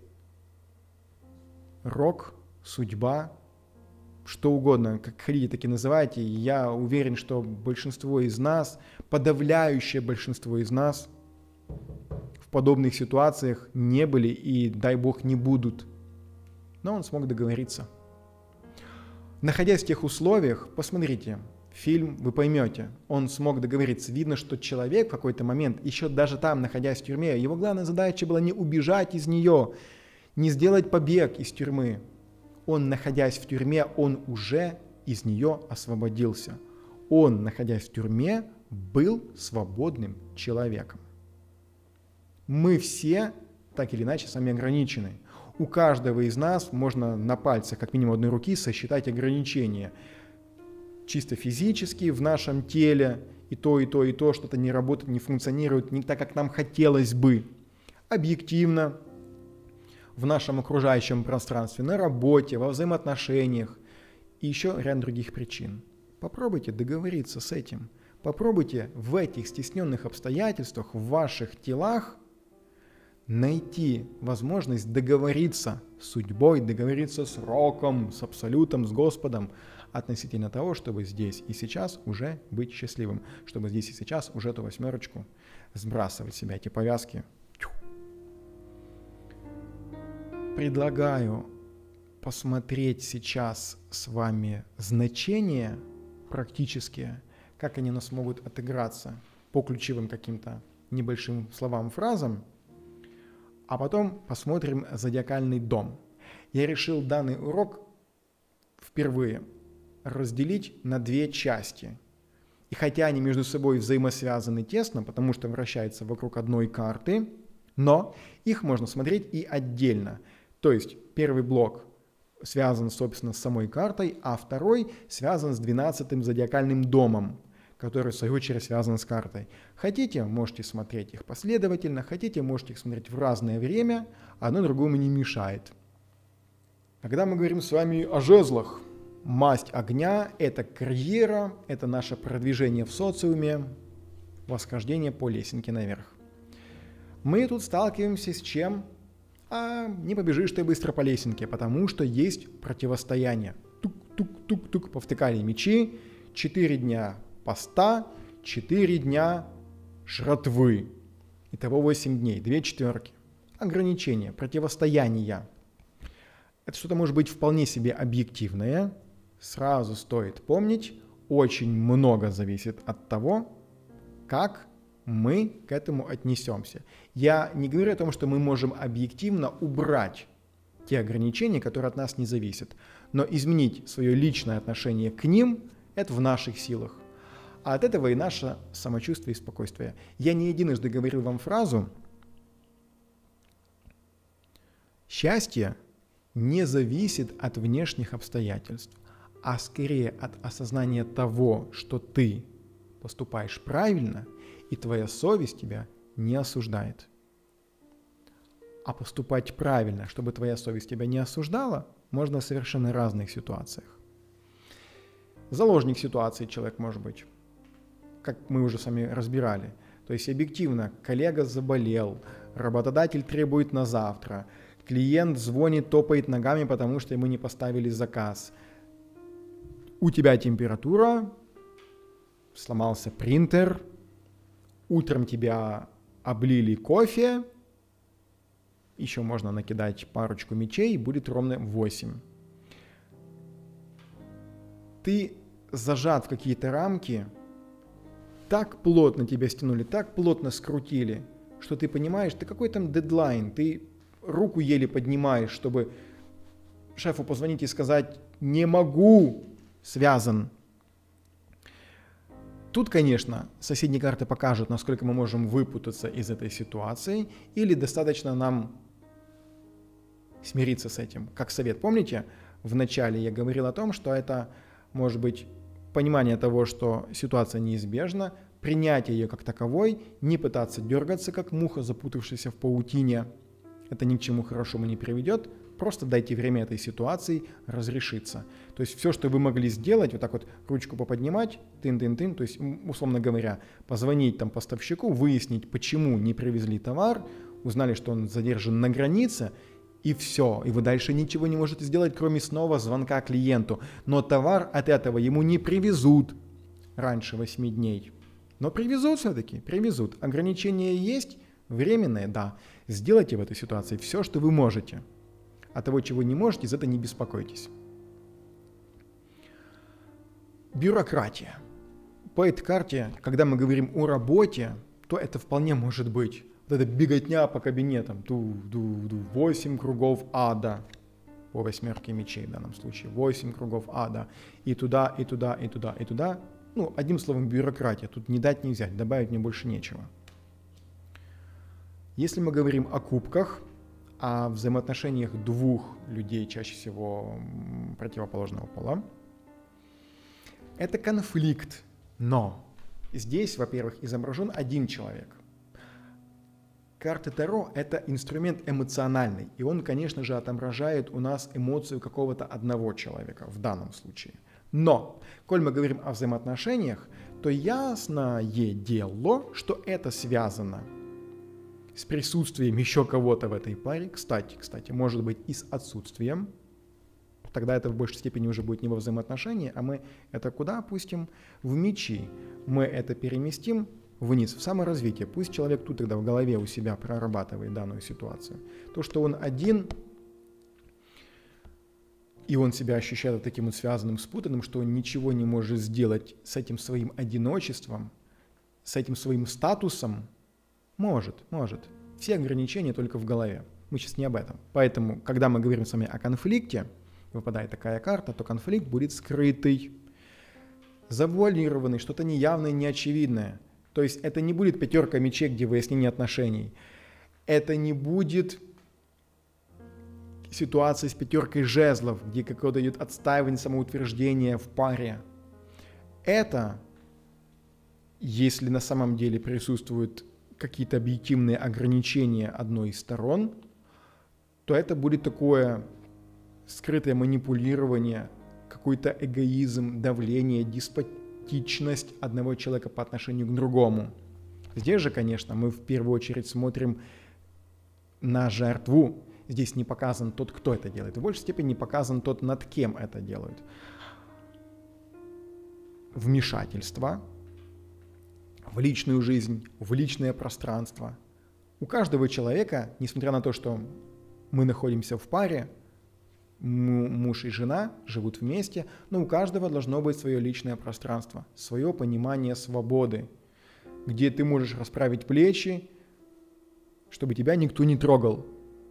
B: Рок, судьба, что угодно, как хотите, так и называйте. Я уверен, что большинство из нас, подавляющее большинство из нас в подобных ситуациях не были и, дай бог, не будут. Но он смог договориться. Находясь в тех условиях, посмотрите фильм, вы поймете, он смог договориться. Видно, что человек в какой-то момент, еще даже там, находясь в тюрьме, его главная задача была не убежать из нее, не сделать побег из тюрьмы. Он, находясь в тюрьме, он уже из нее освободился. Он, находясь в тюрьме, был свободным человеком. Мы все, так или иначе, сами ограничены. У каждого из нас можно на пальцах, как минимум одной руки, сосчитать ограничения. Чисто физически в нашем теле и то, что-то не работает, не функционирует не так, как нам хотелось бы. Объективно, в нашем окружающем пространстве, на работе, во взаимоотношениях и еще ряд других причин. Попробуйте договориться с этим. Попробуйте в этих стесненных обстоятельствах, в ваших телах найти возможность договориться с судьбой, договориться с роком, с абсолютом, с Господом относительно того, чтобы здесь и сейчас уже быть счастливым, чтобы здесь и сейчас уже эту 8 сбрасывать с себя, эти повязки. Предлагаю посмотреть сейчас с вами значения практические, как они у нас могут отыграться по ключевым каким-то небольшим словам, фразам, а потом посмотрим зодиакальный дом. Я решил данный урок впервые разделить на 2 части. И хотя они между собой взаимосвязаны тесно, потому что вращаются вокруг одной карты, но их можно смотреть и отдельно. То есть первый блок связан, собственно, с самой картой, а второй связан с 12-м зодиакальным домом, который, в свою очередь, связан с картой. Хотите, можете смотреть их последовательно, хотите, можете их смотреть в разное время, одно другому не мешает. Когда мы говорим с вами о жезлах, масть огня – это карьера, это наше продвижение в социуме, восхождение по лесенке наверх. Мы тут сталкиваемся с чем? Не побежишь ты быстро по лесенке, потому что есть противостояние. Тук-тук-тук-тук, повтыкали мечи, 4 дня поста, 4 дня жратвы. Итого 8 дней, 2 четверки. Ограничения, противостояния. Это что-то может быть вполне себе объективное. Сразу стоит помнить, очень много зависит от того, как мы к этому отнесемся. Я не говорю о том, что мы можем объективно убрать те ограничения, которые от нас не зависят, но изменить свое личное отношение к ним – это в наших силах. А от этого и наше самочувствие и спокойствие. Я не единожды говорил вам фразу «Счастье не зависит от внешних обстоятельств, а скорее от осознания того, что ты поступаешь правильно, и твоя совесть тебя не осуждает». А поступать правильно, чтобы твоя совесть тебя не осуждала, можно в совершенно разных ситуациях. Заложник ситуации человек может быть, как мы уже с вами разбирали. То есть объективно коллега заболел, работодатель требует на завтра, клиент звонит, топает ногами, потому что ему не поставили заказ. У тебя температура, сломался принтер, утром тебя облили кофе, еще можно накидать парочку мечей, и будет ровно 8. Ты зажат в какие-то рамки, так плотно тебя стянули, так плотно скрутили, что ты понимаешь, ты какой там дедлайн, ты руку еле поднимаешь, чтобы шефу позвонить и сказать «не могу», связан. Тут, конечно, соседние карты покажут, насколько мы можем выпутаться из этой ситуации, или достаточно нам смириться с этим. Как совет, помните, в начале я говорил о том, что это может быть понимание того, что ситуация неизбежна, принятие ее как таковой, не пытаться дергаться, как муха, запутавшаяся в паутине. Это ни к чему хорошему не приведет. просто дайте время этой ситуации разрешиться. То есть все, что вы могли сделать, вот так вот ручку поподнимать, тын-тын-тын, то есть, условно говоря, позвонить там поставщику, выяснить, почему не привезли товар, узнали, что он задержан на границе, и все. И вы дальше ничего не можете сделать, кроме снова звонка клиенту. Но товар от этого ему не привезут раньше 8 дней. Но привезут все-таки, привезут. Ограничения есть, временные, да. Сделайте в этой ситуации все, что вы можете. А того, чего не можете, за это не беспокойтесь. Бюрократия. По этой карте, когда мы говорим о работе, то это вполне может быть. Вот эта беготня по кабинетам. 8 кругов ада. По 8 мечей в данном случае. 8 кругов ада. И туда, и туда, и туда, и туда. Ну, одним словом, бюрократия. Тут не дать, не взять. Добавить мне больше нечего. Если мы говорим о кубках, о взаимоотношениях двух людей, чаще всего противоположного пола, это конфликт. Но здесь, во-первых, изображен один человек. Карта Таро – это инструмент эмоциональный, и он, конечно же, отображает у нас эмоцию какого-то одного человека в данном случае. Но, коль мы говорим о взаимоотношениях, то ясное дело, что это связано с присутствием еще кого-то в этой паре. Кстати, может быть и с отсутствием. Тогда это в большей степени уже будет не во взаимоотношении, а мы это куда опустим? В мечи. Мы это переместим вниз, в саморазвитие. Пусть человек тут тогда в голове у себя прорабатывает данную ситуацию. То, что он один, и он себя ощущает таким вот связанным, спутанным, что он ничего не может сделать с этим своим одиночеством, с этим своим статусом, может. Все ограничения только в голове. Мы сейчас не об этом. Поэтому, когда мы говорим с вами о конфликте, выпадает такая карта, то конфликт будет скрытый, завуалированный, что-то неявное, неочевидное. То есть это не будет 5 мечей, где выяснение отношений. Это не будет ситуация с 5 жезлов, где какое-то идет отстаивание, самоутверждение в паре. Это, если на самом деле присутствуют какие-то объективные ограничения одной из сторон, то это будет такое скрытое манипулирование, какой-то эгоизм, давление, деспотичность одного человека по отношению к другому. Здесь же, конечно, мы в первую очередь смотрим на жертву. Здесь не показан тот, кто это делает. В большей степени не показан тот, над кем это делают. Вмешательство в личную жизнь, в личное пространство. У каждого человека, несмотря на то, что мы находимся в паре, муж и жена живут вместе, но у каждого должно быть свое личное пространство, свое понимание свободы, где ты можешь расправить плечи, чтобы тебя никто не трогал.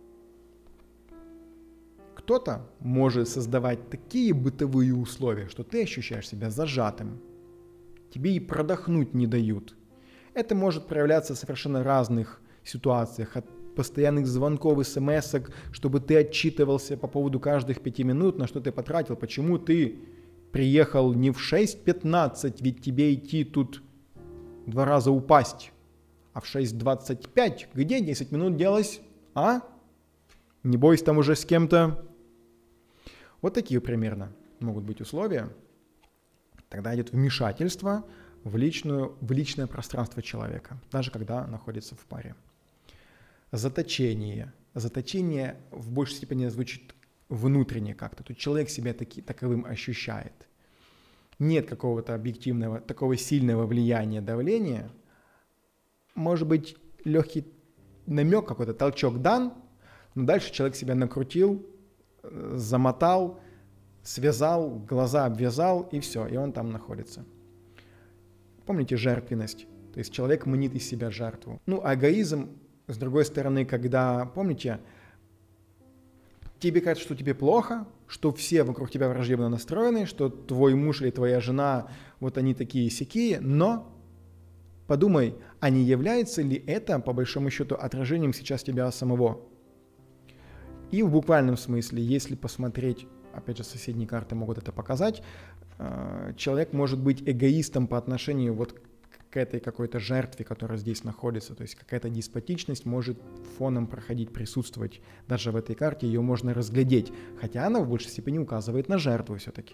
B: Кто-то может создавать такие бытовые условия, что ты ощущаешь себя зажатым. Тебе и продохнуть не дают. Это может проявляться в совершенно разных ситуациях, от постоянных звонков, смс-ок, чтобы ты отчитывался по поводу каждых 5 минут, на что ты потратил, почему ты приехал не в 6:15, ведь тебе идти тут 2 раза упасть, а в 6:25. Где 10 минут делось? А? Небось там уже с кем-то. Вот такие примерно могут быть условия. Тогда идет вмешательство в личное пространство человека, даже когда находится в паре. Заточение. Заточение в большей степени звучит внутренне как-то. Тут человек себя таковым ощущает. Нет какого-то объективного, такого сильного влияния, давления. Может быть, легкий намек, какой-то толчок дан, но дальше человек себя накрутил, замотал, связал, глаза обвязал, и все, и он там находится. Помните жертвенность? То есть человек мнит из себя жертву. Ну, а эгоизм, с другой стороны, когда, помните, тебе кажется, что тебе плохо, что все вокруг тебя враждебно настроены, что твой муж или твоя жена, вот они такие-сякие, но подумай, а не является ли это, по большому счету, отражением сейчас тебя самого? И в буквальном смысле, если посмотреть, опять же, соседние карты могут это показать, человек может быть эгоистом по отношению вот к этой какой-то жертве, которая здесь находится. То есть какая-то деспотичность может фоном проходить, присутствовать. Даже в этой карте ее можно разглядеть, хотя она в большей степени указывает на жертву все-таки.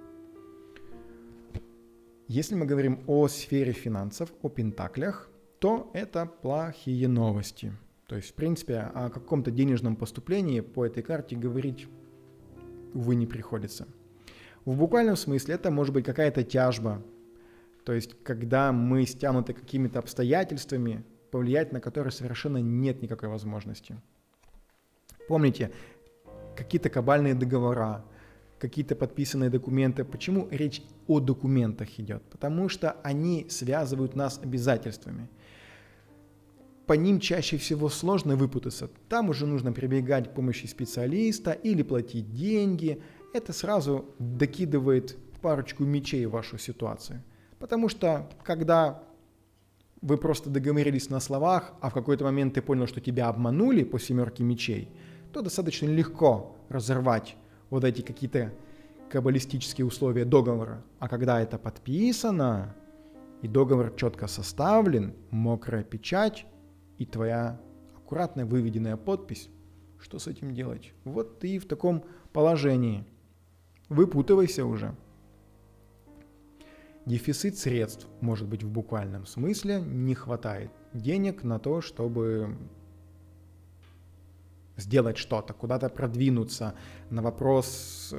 B: Если мы говорим о сфере финансов, о пентаклях, то это плохие новости. То есть, в принципе, о каком-то денежном поступлении по этой карте говорить, увы, не приходится. В буквальном смысле это может быть какая-то тяжба. То есть, когда мы стянуты какими-то обстоятельствами, повлиять на которые совершенно нет никакой возможности. Помните, какие-то кабальные договора, какие-то подписанные документы. Почему речь о документах идет? Потому что они связывают нас обязательствами. По ним чаще всего сложно выпутаться. Там уже нужно прибегать к помощи специалиста или платить деньги. Это сразу докидывает парочку мечей в вашу ситуацию. Потому что, когда вы просто договорились на словах, а в какой-то момент ты понял, что тебя обманули по 7 мечей, то достаточно легко разорвать вот эти какие-то каббалистические условия договора. А когда это подписано, и договор четко составлен, мокрая печать и твоя аккуратно выведенная подпись, что с этим делать? Вот ты в таком положении. Выпутывайся уже. Дефицит средств может быть в буквальном смысле, не хватает денег на то, чтобы сделать что-то, куда-то продвинуться. На вопрос,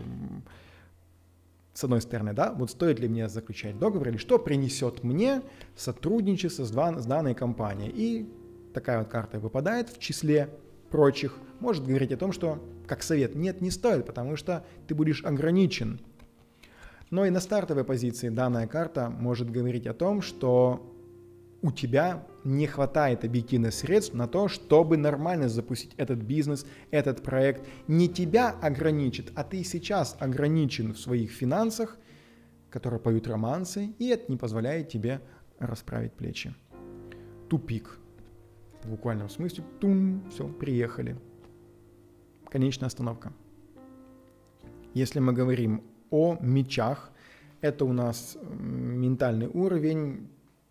B: с одной стороны, да, вот стоит ли мне заключать договор, или что принесет мне сотрудничество с данной компанией. И такая вот карта выпадает в числе прочих, может говорить о том, что, как совет, нет, не стоит, потому что ты будешь ограничен. Но и на стартовой позиции данная карта может говорить о том, что у тебя не хватает объективных средств на то, чтобы нормально запустить этот бизнес, этот проект. Не тебя ограничит, а ты сейчас ограничен в своих финансах, которые поют романсы, и это не позволяет тебе расправить плечи. Тупик. В буквальном смысле, все, приехали. Конечная остановка. Если мы говорим о мечах, это у нас ментальный уровень,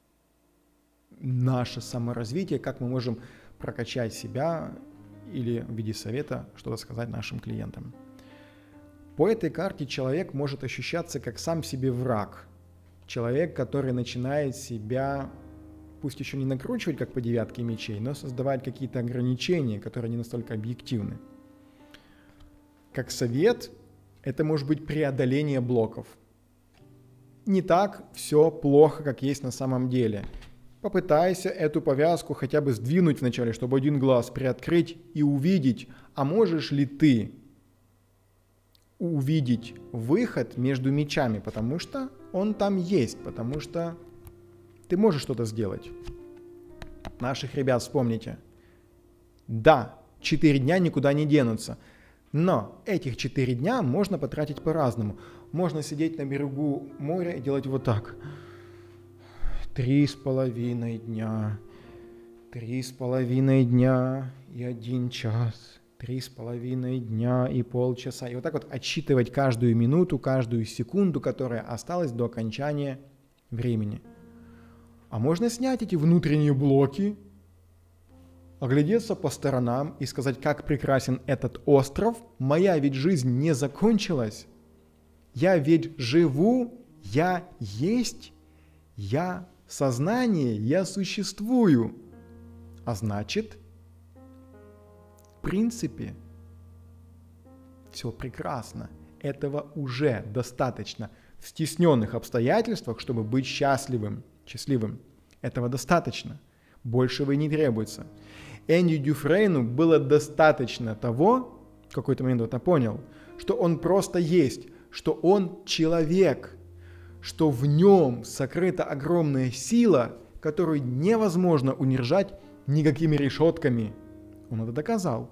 B: наше саморазвитие, как мы можем прокачать себя или в виде совета что-то сказать нашим клиентам. По этой карте человек может ощущаться как сам себе враг. Человек, который начинает себя, пусть еще не накручивать, как по 9 мечей, но создавать какие-то ограничения, которые не настолько объективны. Как совет, это может быть преодоление блоков. Не так все плохо, как есть на самом деле. Попытайся эту повязку хотя бы сдвинуть вначале, чтобы один глаз приоткрыть и увидеть, а можешь ли ты увидеть выход между мечами, потому что он там есть, потому что ты можешь что-то сделать. Наших ребят вспомните. Да, 4 дня никуда не денутся. Но этих 4 дня можно потратить по-разному. Можно сидеть на берегу моря и делать вот так. 3,5 дня, 3,5 дня и 1 час, 3,5 дня и полчаса. И вот так вот отсчитывать каждую минуту, каждую секунду, которая осталась до окончания времени. А можно снять эти внутренние блоки, оглядеться по сторонам и сказать, как прекрасен этот остров. Моя ведь жизнь не закончилась. Я ведь живу, я есть, я сознание, я существую. А значит, в принципе, все прекрасно. Этого уже достаточно в стесненных обстоятельствах, чтобы быть счастливым, счастливым. Этого достаточно. Большего и не требуется. Энди Дюфрейну было достаточно того, в какой-то момент он понял, что он просто есть, что он человек, что в нем сокрыта огромная сила, которую невозможно удержать никакими решетками. Он это доказал.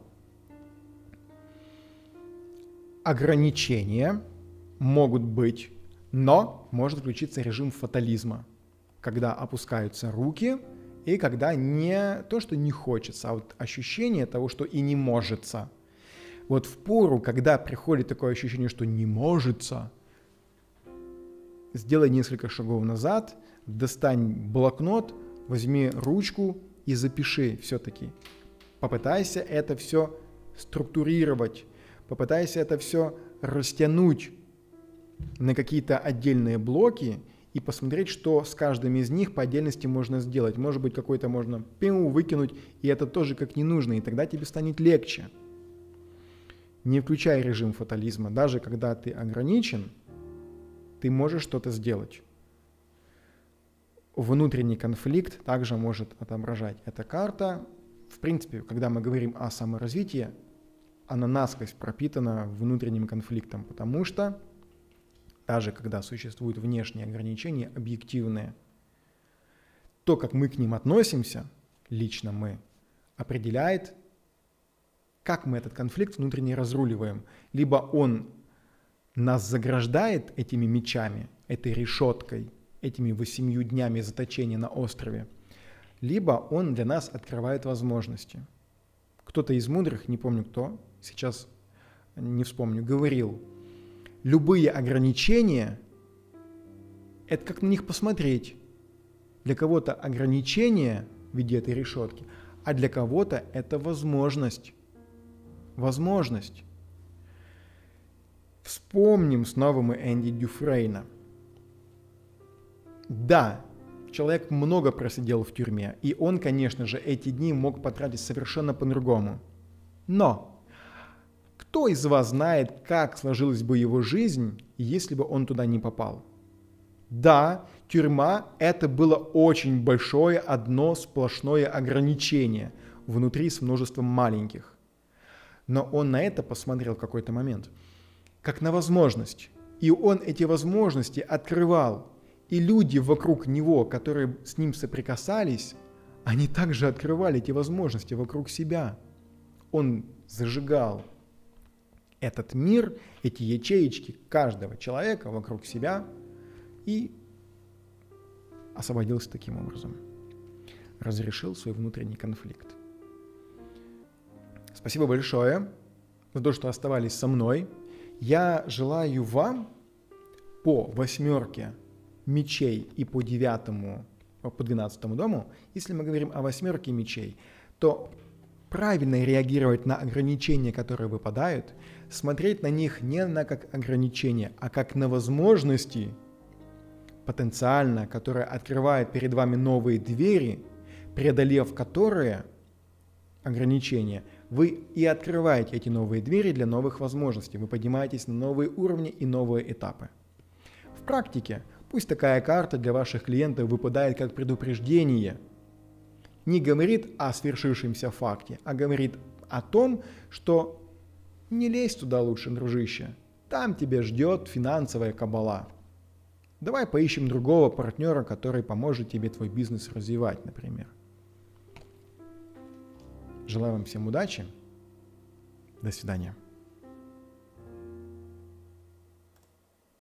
B: Ограничения могут быть, но может включиться режим фатализма, когда опускаются руки и когда не то, что не хочется, а вот ощущение того, что и не можется. Вот в пору, когда приходит такое ощущение, что не можется, сделай несколько шагов назад, достань блокнот, возьми ручку и запиши все-таки. Попытайся это все структурировать, попытайся это все растянуть на какие-то отдельные блоки и посмотреть, что с каждым из них по отдельности можно сделать. Может быть, какой-то можно выкинуть, и это тоже как не нужно, и тогда тебе станет легче. Не включай режим фатализма. Даже когда ты ограничен, ты можешь что-то сделать. Внутренний конфликт также может отображать эта карта. В принципе, когда мы говорим о саморазвитии, она насквозь пропитана внутренним конфликтом, потому что даже когда существуют внешние ограничения, объективные, то, как мы к ним относимся, лично мы, определяет, как мы этот конфликт внутренне разруливаем. Либо он нас заграждает этими мечами, этой решеткой, этими 8 днями заточения на острове, либо он для нас открывает возможности. Кто-то из мудрых, не помню кто, сейчас не вспомню, говорил, любые ограничения – это как на них посмотреть. Для кого-то ограничение в виде этой решетки, а для кого-то это возможность. Возможность. Вспомним снова мы Энди Дюфрейна. Да, человек много просидел в тюрьме, и он, конечно же, эти дни мог потратить совершенно по-другому. Но кто из вас знает, как сложилась бы его жизнь, если бы он туда не попал? Да, тюрьма – это было очень большое одно сплошное ограничение внутри с множеством маленьких. Но он на это посмотрел в какой-то момент как на возможность. И он эти возможности открывал. И люди вокруг него, которые с ним соприкасались, они также открывали эти возможности вокруг себя. Он зажигал этот мир, эти ячеечки каждого человека вокруг себя и освободился таким образом. Разрешил свой внутренний конфликт. Спасибо большое за то, что оставались со мной. Я желаю вам по 8 мечей и по 12 дому, если мы говорим о 8 мечей, то правильно реагировать на ограничения, которые выпадают, смотреть на них не на как ограничения, а как на возможности, потенциально, которые открывают перед вами новые двери, преодолев которые ограничения, вы и открываете эти новые двери для новых возможностей, вы поднимаетесь на новые уровни и новые этапы. В практике пусть такая карта для ваших клиентов выпадает как предупреждение, не говорит о свершившемся факте, а говорит о том, что не лезь туда лучше, дружище, там тебя ждет финансовая кабала. Давай поищем другого партнера, который поможет тебе твой бизнес развивать, например. Желаю вам всем удачи. До свидания.